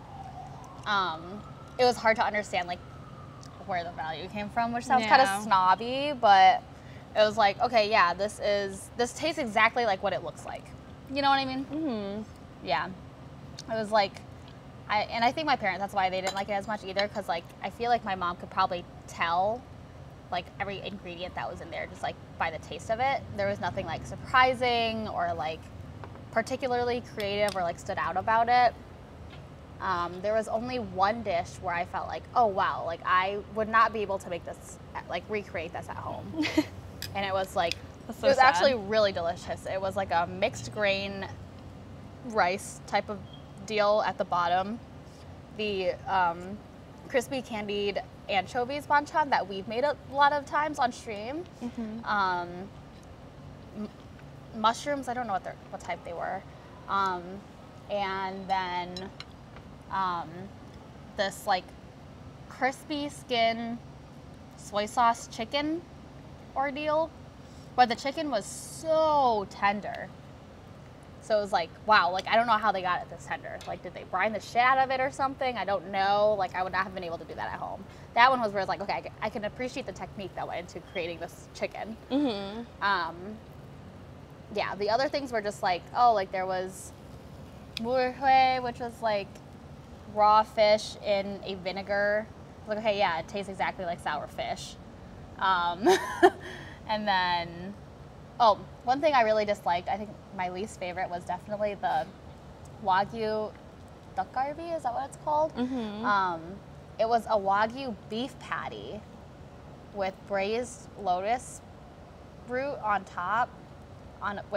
um, it was hard to understand like where the value came from, which sounds kind Yeah. of snobby, but it was like, okay, yeah, this is, this tastes exactly like what it looks like. You know what I mean? Mm-hmm. Yeah. It was like, I, and I think my parents, that's why they didn't like it as much either, because like, I feel like my mom could probably tell like every ingredient that was in there just like by the taste of it. There was nothing like surprising or like particularly creative or like stood out about it. Um, there was only one dish where I felt like, oh wow, like I would not be able to make this, like recreate this at home. And it was like, That's so it was sad. actually really delicious. It was like a mixed grain rice type of deal at the bottom. The um, crispy candied anchovies banchan that we've made a lot of times on stream. Mm-hmm. Um, m- mushrooms, I don't know what, they're, what type they were. Um, and then um, this like crispy skin soy sauce chicken ordeal, but the chicken was so tender. So it was like, wow, like I don't know how they got it this tender. Like, did they brine the shit out of it or something? I don't know. Like, I would not have been able to do that at home. That one was where it's like, okay, I can, I can appreciate the technique that went into creating this chicken. Mm-hmm. Um, yeah, the other things were just like, oh, like there was murhui, which was like raw fish in a vinegar. Like, okay, yeah, it tastes exactly like sour fish. Um, and then, oh, one thing I really disliked, I think my least favorite was definitely the Wagyu duck garbi, is that what it's called? Mm-hmm. Um, it was a Wagyu beef patty with braised lotus root on top, on with a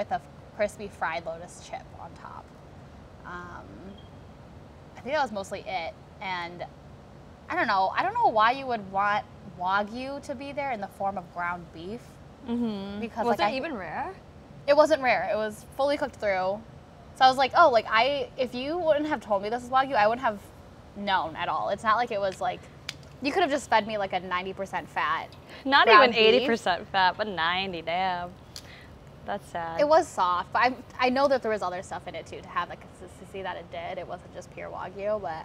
crispy fried lotus chip on top. Um, I think that was mostly it. And I don't know. I don't know why you would want Wagyu to be there in the form of ground beef. Mm-hmm. Because was like, it I, even rare? It wasn't rare. It was fully cooked through. So I was like, oh, like I, if you wouldn't have told me this is Wagyu, I wouldn't have known at all. It's not like it was like, you could have just fed me like a ninety percent fat. Not even eighty percent fat, but ninety, damn. That's sad. It was soft, but I, I know that there was other stuff in it too to have the consistency that it did. It wasn't just pure Wagyu, but.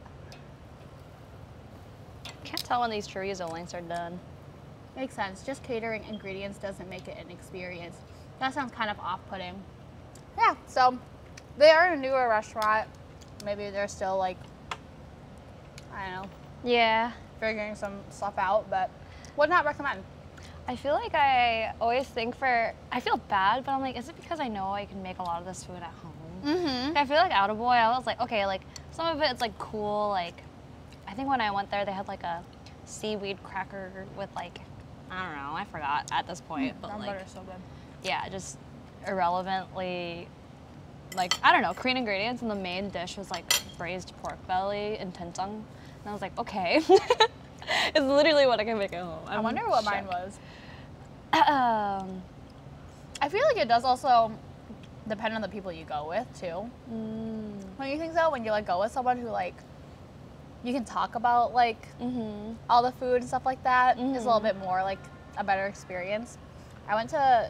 Can't tell when these chorizo links are done. Makes sense. Just catering ingredients doesn't make it an experience. That sounds kind of off-putting. Yeah, so they are in a newer restaurant. Maybe they're still like, I don't know. Yeah. Figuring some stuff out, but would not recommend. I feel like I always think for, I feel bad, but I'm like, is it because I know I can make a lot of this food at home? Mm-hmm. I feel like Attaboy, I was like, okay, like some of it's like cool, like, I think when I went there, they had like a seaweed cracker with like, I don't know, I forgot at this point, Mm, but brown like, butter's so good. yeah, just irrelevantly, like, I don't know, Korean ingredients, and the main dish was like braised pork belly and doenjang, and I was like, okay. It's literally what I can make at home. I I'm wonder what shocked. mine was. Um, I feel like it does also depend on the people you go with too. mm, When you think so, when you like go with someone who like, you can talk about like mm-hmm. all the food and stuff like that, Mhm. it's a little bit more like a better experience. I went to,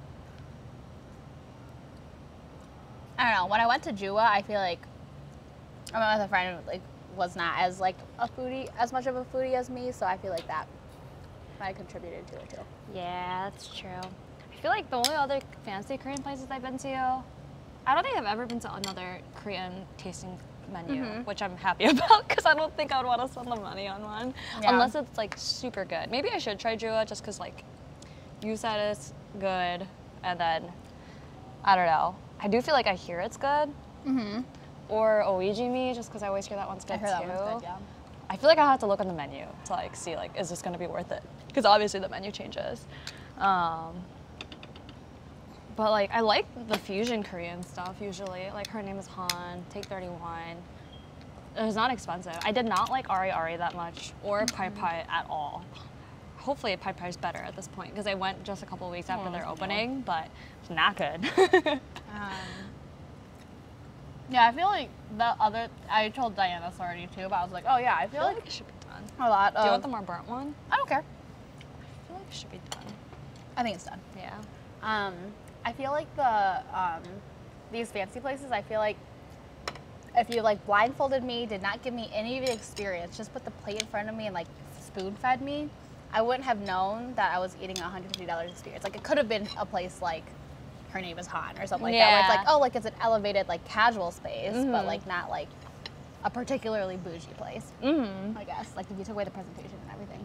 I don't know, when I went to Jua, I feel like I went with a friend who like was not as like a foodie, as much of a foodie as me, so I feel like that might have contributed to it too. Yeah, that's true. I feel like the only other fancy Korean places I've been to, I don't think I've ever been to another Korean tasting menu, Mhm. which I'm happy about because I don't think I would want to spend the money on one Yeah. unless it's like super good. Maybe I should try Jua just because like you said it's good, and then I don't know. I do feel like I hear it's good. Mm-hmm. Or Oijimi, just because I always hear that one's good I heard too. that one's good, yeah. I feel like I have to look on the menu to like see like is this gonna be worth it? Because obviously the menu changes. Um, but like I like the fusion Korean stuff usually. Like her name is Han, Take thirty-one. It was not expensive. I did not like Ari Ari that much or Mm-hmm. Pai Pai at all. Hopefully Pai Pai's better at this point because I went just a couple weeks after Oh, their no. opening, but it's not good. Um, yeah, I feel like the other, I told Diana this already too, but I was like, oh yeah, I I feel feel like like it should be done. a lot Do of, you want the more burnt one? I don't care. I feel like it should be done. I think it's done. Yeah. Um, I feel like the um, these fancy places, I feel like if you like blindfolded me, did not give me any of the experience, just put the plate in front of me and like spoon fed me, I wouldn't have known that I was eating a one hundred fifty dollars experience. Like it could have been a place like Her Name is Han or something like that, where it's Yeah. like, oh, like it's an elevated like casual space, but Mhm. like not like a particularly bougie place, Mm-hmm. I guess. Like if you took away the presentation and everything.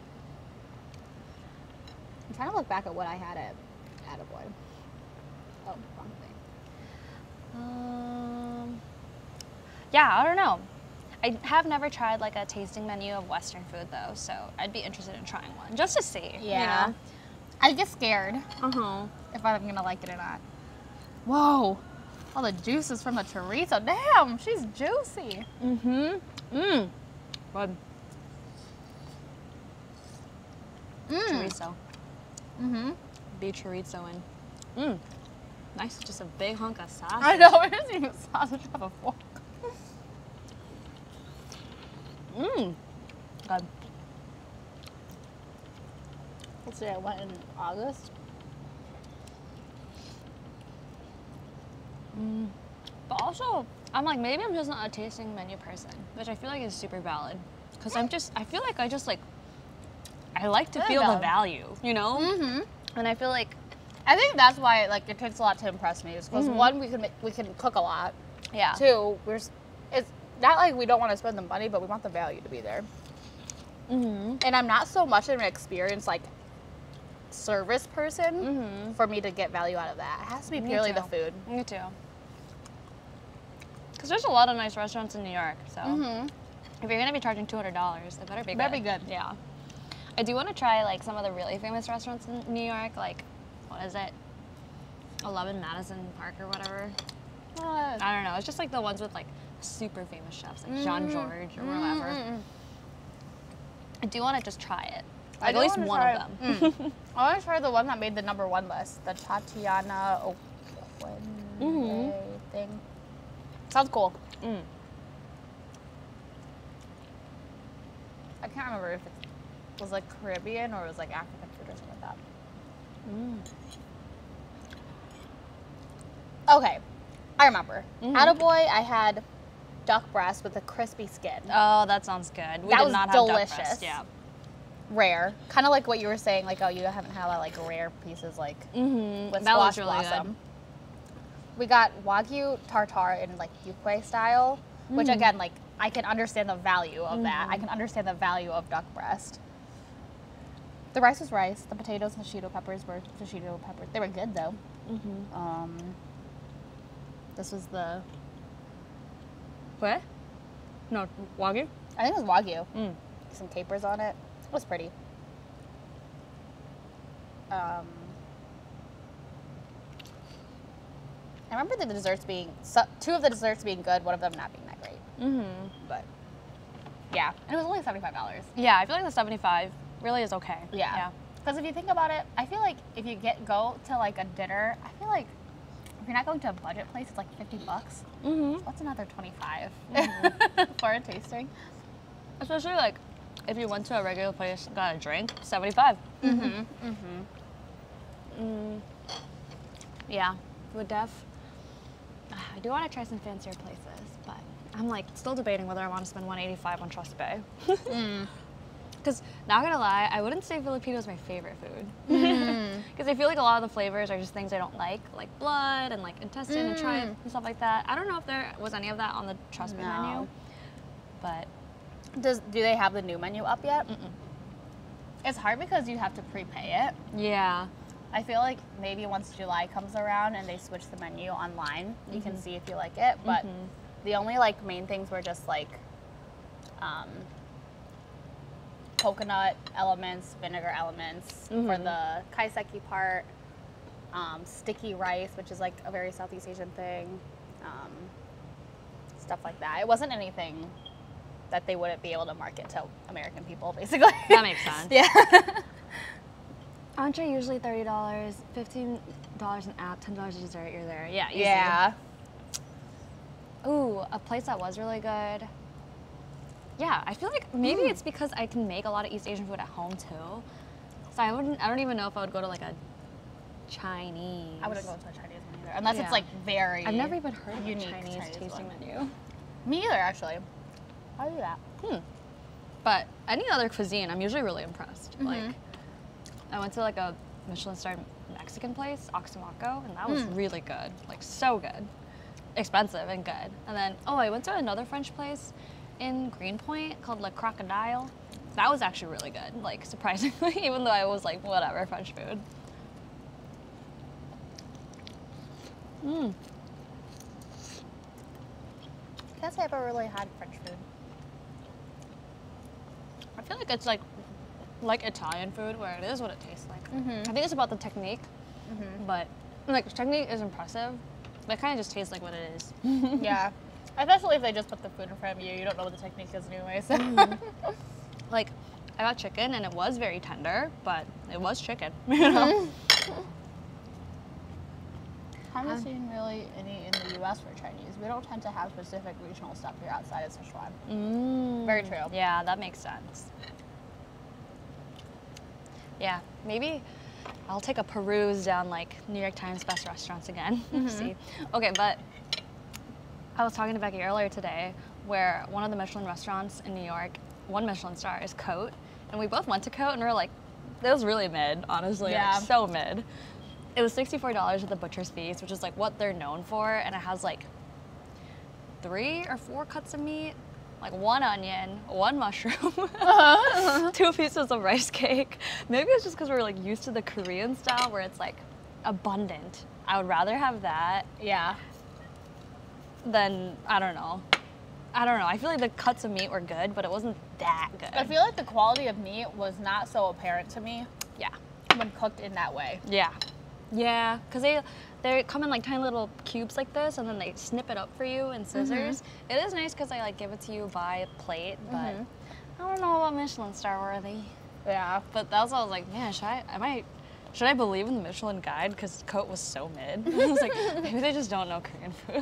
I'm trying to look back at what I had at Attaboy. Oh, wrong thing. Um, yeah, I don't know. I have never tried like a tasting menu of Western food though, so I'd be interested in trying one just to see. Yeah. I get scared Uh huh. if I'm gonna like it or not. Whoa. All the juices from the chorizo. Damn, she's juicy. Mm-hmm. Mmm. Good. Mm. Chorizo. Mm-hmm. Be chorizo in. Mmm. Nice, just a big hunk of sausage. I know, it doesn't even sausage have a fork. Mmm. Good. Let's see, I went in August. Mm. But also, I'm like, maybe I'm just not a tasting menu person, which I feel like is super valid. Because I'm just, I feel like I just like, I like to Very feel the valid. value, you know? Mm-hmm. And I feel like, I think that's why like it takes a lot to impress me. Because Mhm. one, we can make, we can cook a lot. yeah. Two, we're s- it's not like we don't want to spend the money, but we want the value to be there. Mm-hmm. And I'm not so much of an experienced like service person Mm-hmm. for me to get value out of that. It has to be Me purely too. the food. Me too. Because there's a lot of nice restaurants in New York, so Mm-hmm. if you're gonna be charging two hundred dollars, it better be Better good. be good. Yeah. I do want to try like some of the really famous restaurants in New York, like, what is it? eleven Madison Park or whatever. What? I don't know. It's just like the ones with like super famous chefs, like Jean George or whatever. Mm-hmm. I do want to just try it. I Like do at least wanna one try of it. them. Mm. I want to try the one that made the number one list, the Tatiana Oquende Mhm. thing. Sounds cool. Mm. I can't remember if it was like Caribbean or it was like African food or something like that. Mm. Okay, I remember. Mhm. Attaboy, I had duck breast with a crispy skin. Oh, that sounds good. We That did was not have duck delicious. breast. Yeah. Rare. Kind of like what you were saying, like, oh, you haven't had like rare pieces like Mm-hmm. with That squash was really blossom. good. We got Wagyu tartare in like Yukwe style, which Mm. again, like, I can understand the value of that. I Mhm. can understand the value of duck breast. The rice was rice. The potatoes and the shito peppers were the shito peppers. They were good though. Mm-hmm. Um, this was the, What? No, Wagyu? I think it was Wagyu. Mm. Some capers on it. It was pretty. Um, I remember the desserts being, so, two of the desserts being good, one of them not being that great. Mm-hmm. But yeah, and it was only seventy-five dollars. Yeah, I feel like the seventy-five really is okay. Yeah. Because if you think about it, I feel like if you get go to like a dinner, I feel like if you're not going to a budget place, it's like fifty bucks. Yeah. Mm-hmm. What's another twenty-five Mm-hmm. for a tasting? Especially like if you went to a regular place and got a drink, seventy-five. Mm-hmm. Mm-hmm. Mm. Yeah, would def. I do want to try some fancier places, but I'm like still debating whether I want to spend one eighty-five on Trust Bay. Mm. Because not gonna lie, I wouldn't say Filipino is my favorite food. Mm. Because I feel like a lot of the flavors are just things I don't like, like blood and like intestine and tripe Mm. and stuff like that. I don't know if there was any of that on the Trust Bay No. menu, but Does do they have the new menu up yet? mm-mm. It's hard because you have to prepay it. Yeah. I feel like maybe once July comes around and they switch the menu online, you can Mhm. see if you like it. But Mhm. the only like main things were just like um, coconut elements, vinegar elements for Mhm. the kaiseki part, um, sticky rice, which is like a very Southeast Asian thing, um, stuff like that. It wasn't anything that they wouldn't be able to market to American people, basically. That makes sense. Yeah. Entree usually thirty dollars, fifteen dollars an app, ten dollars a dessert. You're there. Yeah. Easy. Yeah. Ooh, a place that was really good. Yeah, I feel like maybe Mm. it's because I can make a lot of East Asian food at home too. So I wouldn't. I don't even know if I would go to like a Chinese. I wouldn't go to a Chinese one either, unless Yeah. it's like very. I've never even heard of a unique Chinese, Chinese tasting one. menu. Me either, actually. I'll do that. Hmm. But any other cuisine, I'm usually really impressed. Mhm. Like, I went to like a Michelin-starred Mexican place, Oxomaco, and that was Mm. really good. Like so good, expensive and good. And then oh, I went to another French place in Greenpoint called Le Crocodile. That was actually really good. Like surprisingly, even though I was like whatever French food. Mm. Can't say I've ever really had French food. I feel like it's like like Italian food where it is what it tastes like. Mhm. I think it's about the technique, Mhm. but like technique is impressive, but it kind of just tastes like what it is. Yeah. Especially if they just put the food in front of you, you don't know what the technique is anyway. So. Like I got chicken and it was very tender, but it was chicken. You know? Haven't Um, seen really any in the U S for Chinese. We don't tend to have specific regional stuff here outside of Sichuan. Mm. Very true. Yeah, that makes sense. Yeah, maybe I'll take a peruse down like New York Times best restaurants again. Mhm. See. Okay, but I was talking to Becky earlier today where one of the Michelin restaurants in New York, one Michelin star is Cote, and we both went to Cote and we were like, that was really mid, honestly, Yeah. like so mid. It was sixty-four dollars with the butcher's fees, which is like what they're known for, and it has like three or four cuts of meat, like one onion, one mushroom, two pieces of rice cake. Maybe it's just because we're like used to the Korean style where it's like abundant. I would rather have that Yeah. than, I don't know. I don't know. I feel like the cuts of meat were good, but it wasn't that good. I feel like the quality of meat was not so apparent to me yeah. when cooked in that way. Yeah. Yeah, because they they come in like tiny little cubes like this, and then they snip it up for you in scissors. Mm-hmm. It is nice because they like give it to you by plate, but mm-hmm. I don't know about Michelin star worthy. Yeah. But that's why I was like, man, should I, I might, should I believe in the Michelin guide? Because Cote was so mid. I was like, maybe they just don't know Korean food.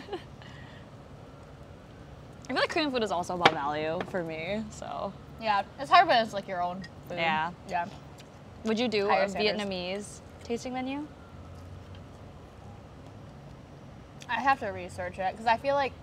I feel like Korean food is also about value for me, so. Yeah, it's hard, but it's like your own food. Yeah. Yeah. Would you do Higher a standards. Vietnamese tasting menu? I have to research it because I feel like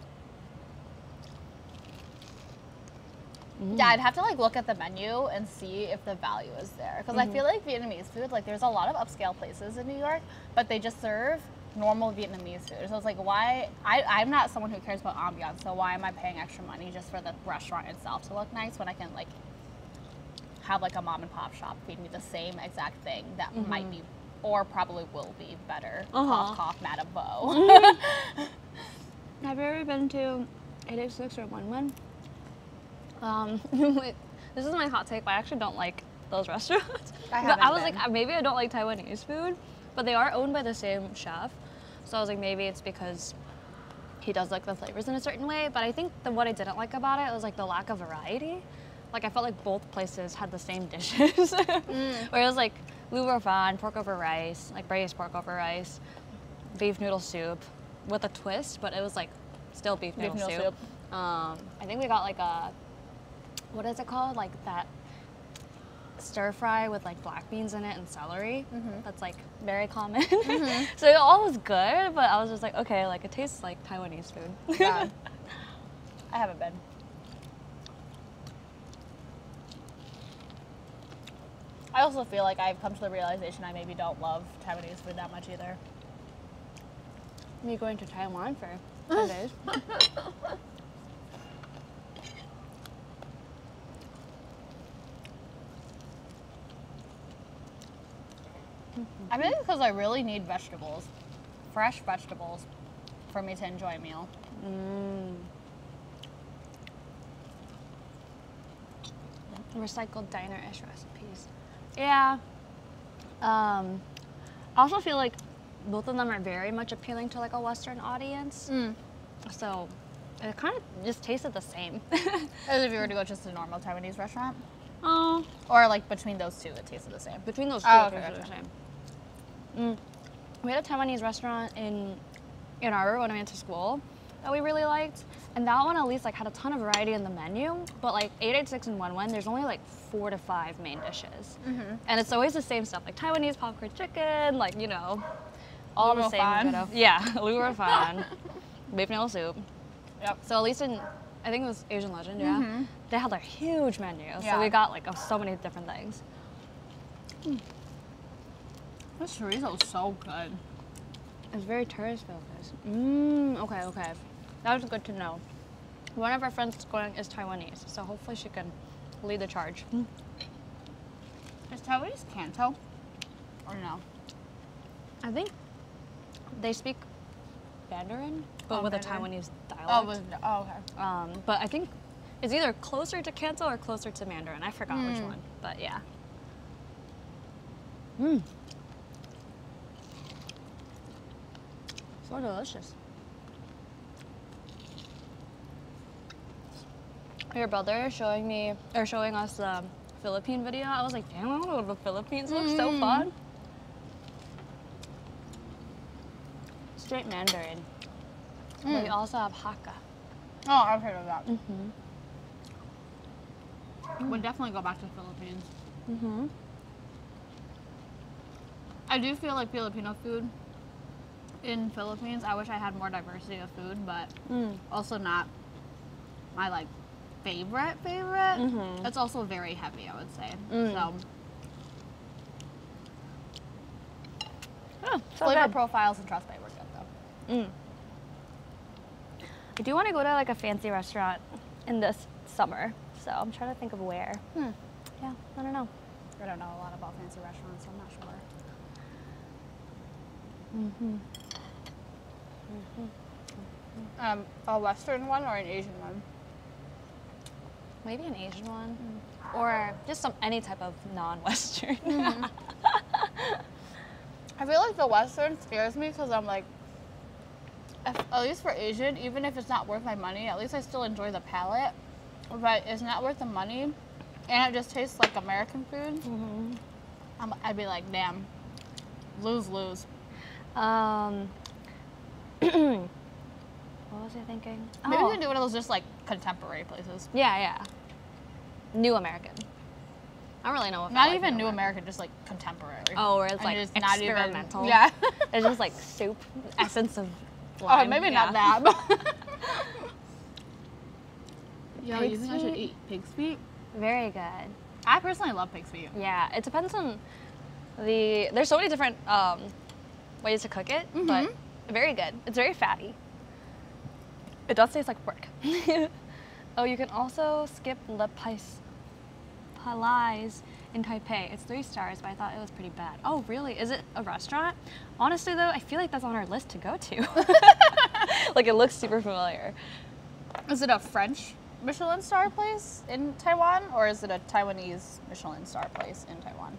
mm. yeah, I'd have to like look at the menu and see if the value is there because mm-hmm. I feel like Vietnamese food, like there's a lot of upscale places in New York, but they just serve normal Vietnamese food. So it's like, why? I, I'm not someone who cares about ambiance, so why am I paying extra money just for the restaurant itself to look nice when I can like have like a mom and pop shop feed me the same exact thing that mm-hmm. might be or probably will be better. Uh-huh. Cough, cough, Madame Vo. Have you ever been to eight eighty-six or one one? Um, this is my hot take, but I actually don't like those restaurants. I haven't but I was been. like, maybe I don't like Taiwanese food, but they are owned by the same chef. So I was like, maybe it's because he does like the flavors in a certain way. But I think the, what I didn't like about it was like the lack of variety. Like I felt like both places had the same dishes. mm. Where it was like lu ro fan, pork over rice, like braised pork over rice, beef noodle soup with a twist, but it was like still beef noodle, beef noodle soup. soup. Um, I think we got like a, what is it called? Like that stir fry with like black beans in it and celery. Mm-hmm. That's like very common. Mm-hmm. So it all was good, but I was just like, okay, like it tastes like Taiwanese food. Yeah. I haven't been. I also feel like I've come to the realization I maybe don't love Taiwanese food that much either. Me going to Taiwan for ten days. I think it's because I really need vegetables, fresh vegetables, for me to enjoy a meal. Mm. Recycled diner-ish recipes. Yeah. Um, I also feel like both of them are very much appealing to like a Western audience. Mm. So it kind of just tasted the same. As if you were to go just to a normal Taiwanese restaurant? Oh. Or like between those two, it tasted the same? Between those two, oh, it okay, tasted okay. the same. Mm. We had a Taiwanese restaurant in Ann Arbor when I went to school that we really liked. And that one at least like had a ton of variety in the menu, but like eight eighty-six and one one, there's only like four to five main dishes. Mm-hmm. And it's always the same stuff, like Taiwanese popcorn chicken, like, you know, all the same. Bit of, yeah, lu ro fan, beef noodle soup. Yep. So at least in, I think it was Asian Legend, yeah, mm-hmm. they had their huge menu. So yeah. we got like so many different things. Mm. This chorizo is so good. It's very tourist focused. Mmm, okay, okay. That was good to know. One of our friends is going is Taiwanese, so hopefully she can lead the charge. Mm. Is Taiwanese Canto? Or no? I think they speak Mandarin, but oh, with Mandarin. a Taiwanese dialect. Oh, with, oh, okay. Um, but I think it's either closer to Canto or closer to Mandarin. I forgot mm. which one, but yeah. Mmm. So delicious. Your brother showing me, or showing us the Philippine video, I was like, damn, I want to go to the Philippines. It looks mm. so fun. Straight Mandarin. Mm. But we also have Hakka. Oh, I've heard of that. Mm-hmm. Mm. Would definitely go back to the Philippines. Mm-hmm. I do feel like Filipino food in Philippines, I wish I had more diversity of food, but mm. also not my like favorite favorite. Mm-hmm. It's also very heavy, I would say. Mm. So, oh, so flavor good. profiles and trust they were good though. Mm. I do want to go to like a fancy restaurant in this summer, so I'm trying to think of where. Hmm. Yeah, I don't know. I don't know a lot about fancy restaurants, so I'm not sure. Mm-hmm. Mm-hmm. Um, a Western one or an Asian one? Maybe an Asian one, mm. or just some any type of non-Western. Mm-hmm. I feel like the Western scares me because I'm like, if, at least for Asian, even if it's not worth my money, at least I still enjoy the palate. But it's not worth the money, and it just tastes like American food. Mm-hmm. I'm, I'd be like, damn, lose lose. Um, what was I thinking? Maybe oh. we can do one of those just like contemporary places. Yeah, yeah. New American. I don't really know what. Not like even New American, just like contemporary. Oh, where it's And like it's experimental. Not even, yeah. It's just like soup, essence of Oh, lime. maybe yeah. not that. Yo, Pig's you think I should feet? eat pig's feet? Very good. I personally love pig's feet. Yeah, it depends on the. There's so many different um, ways to cook it, Mhm. but very good. It's very fatty. It does taste like pork. Oh, you can also skip Le Pais Palais in Taipei. It's three stars, but I thought it was pretty bad. Oh, really? Is it a restaurant? Honestly, though, I feel like that's on our list to go to. Like, it looks super familiar. Is it a French Michelin star place in Taiwan, or is it a Taiwanese Michelin star place in Taiwan?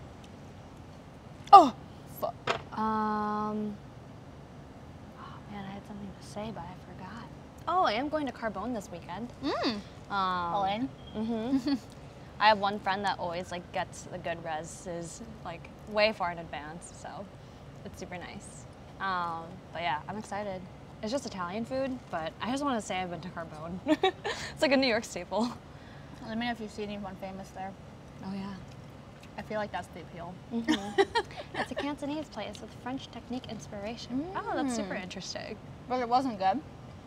Oh, fuck. Um. Oh man, I had something to say, but I forgot. Oh, I am going to Carbone this weekend. Mm. Um, Elaine? Mm-hmm. I have one friend that always like gets the good reses like way far in advance, so it's super nice. Um, but yeah, I'm excited. It's just Italian food, but I just want to say I've been to Carbone. It's like a New York staple. Let me know if you've seen anyone famous there. Oh yeah. I feel like that's the appeal. Mm-hmm. It's a Cantonese place with French technique inspiration. Mm. Oh, that's super interesting. But it wasn't good.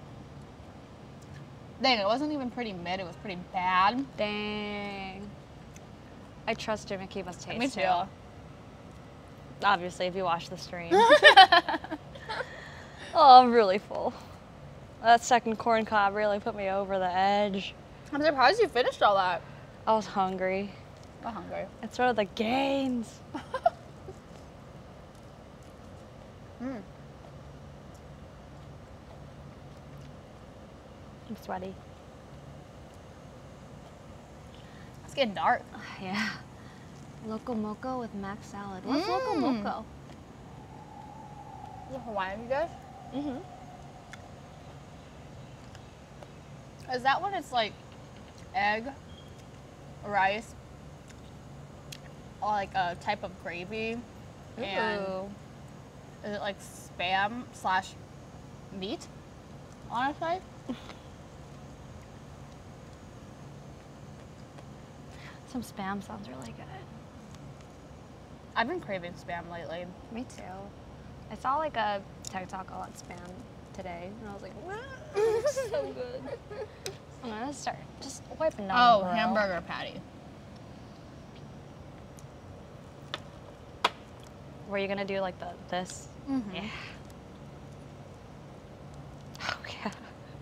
Dang, it wasn't even pretty mid, it was pretty bad. Dang. I trust Jimmy Kiva's taste. Me too. Obviously, if you watch the stream. Oh, I'm really full. That second corn cob really put me over the edge. I'm surprised you finished all that. I was hungry. I'm hungry. It's one of the gains. Mm. I'm sweaty. It's getting dark. Yeah. Loco Moco with mac salad. What's Loco Mm. Moco? Is it Hawaiian, you guys? Mm-hmm. Is that when it's like egg, rice, or like a type of gravy, and Ooh. is it like spam slash meat on a side? Some spam sounds really good. I've been craving spam lately. Me too. I saw like a TikTok on spam today, and I was like, wow, so good. I'm gonna start just wiping down. Oh, the grill. hamburger patty. Were you gonna do like the this? Mm-hmm. Yeah. Oh yeah.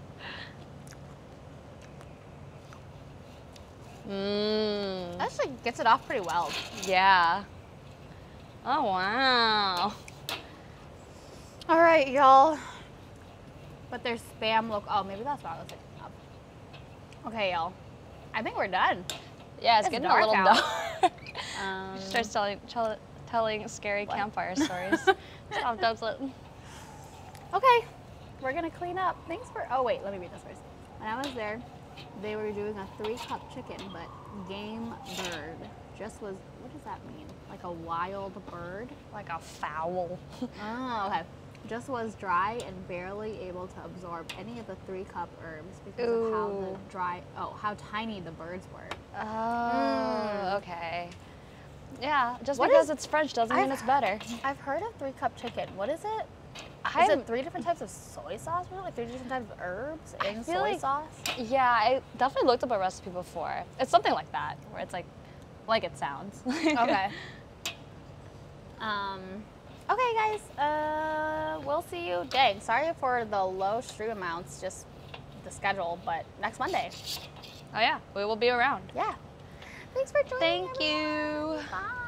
Mmm. That actually gets it off pretty well. Yeah. Oh wow. All right, y'all. But there's spam look. Oh, maybe that's what I was thinking of. Okay, y'all. I think we're done. Yeah, it's, It's getting dark a little out. dark. Um, Starts telling tell, telling scary What? campfire stories. Stop, does it? Okay, we're gonna clean up. Thanks for. Oh wait, let me read this first. When I was there, they were doing a three-cup chicken, but game bird just was. What does that mean? Like a wild bird? Like a fowl. Oh, okay. Just was dry and barely able to absorb any of the three-cup herbs because of how Ooh. the dry. Oh, how tiny the birds were. Oh, Mm. okay. Yeah, just What because is- it's French doesn't I've mean it's better. I've heard of three-cup chicken. What is it? Is I'm- it three different types of soy sauce? Really? Like three different types of herbs I and feel soy like- sauce? Yeah, I definitely looked up a recipe before. It's something like that, where it's like, like it sounds. Okay. Um, okay, guys. Uh, we'll see you. Dang, sorry for the low stream amounts, just the schedule, but next Monday. Oh yeah, we will be around. Yeah. Thanks for joining. Thank you. Bye.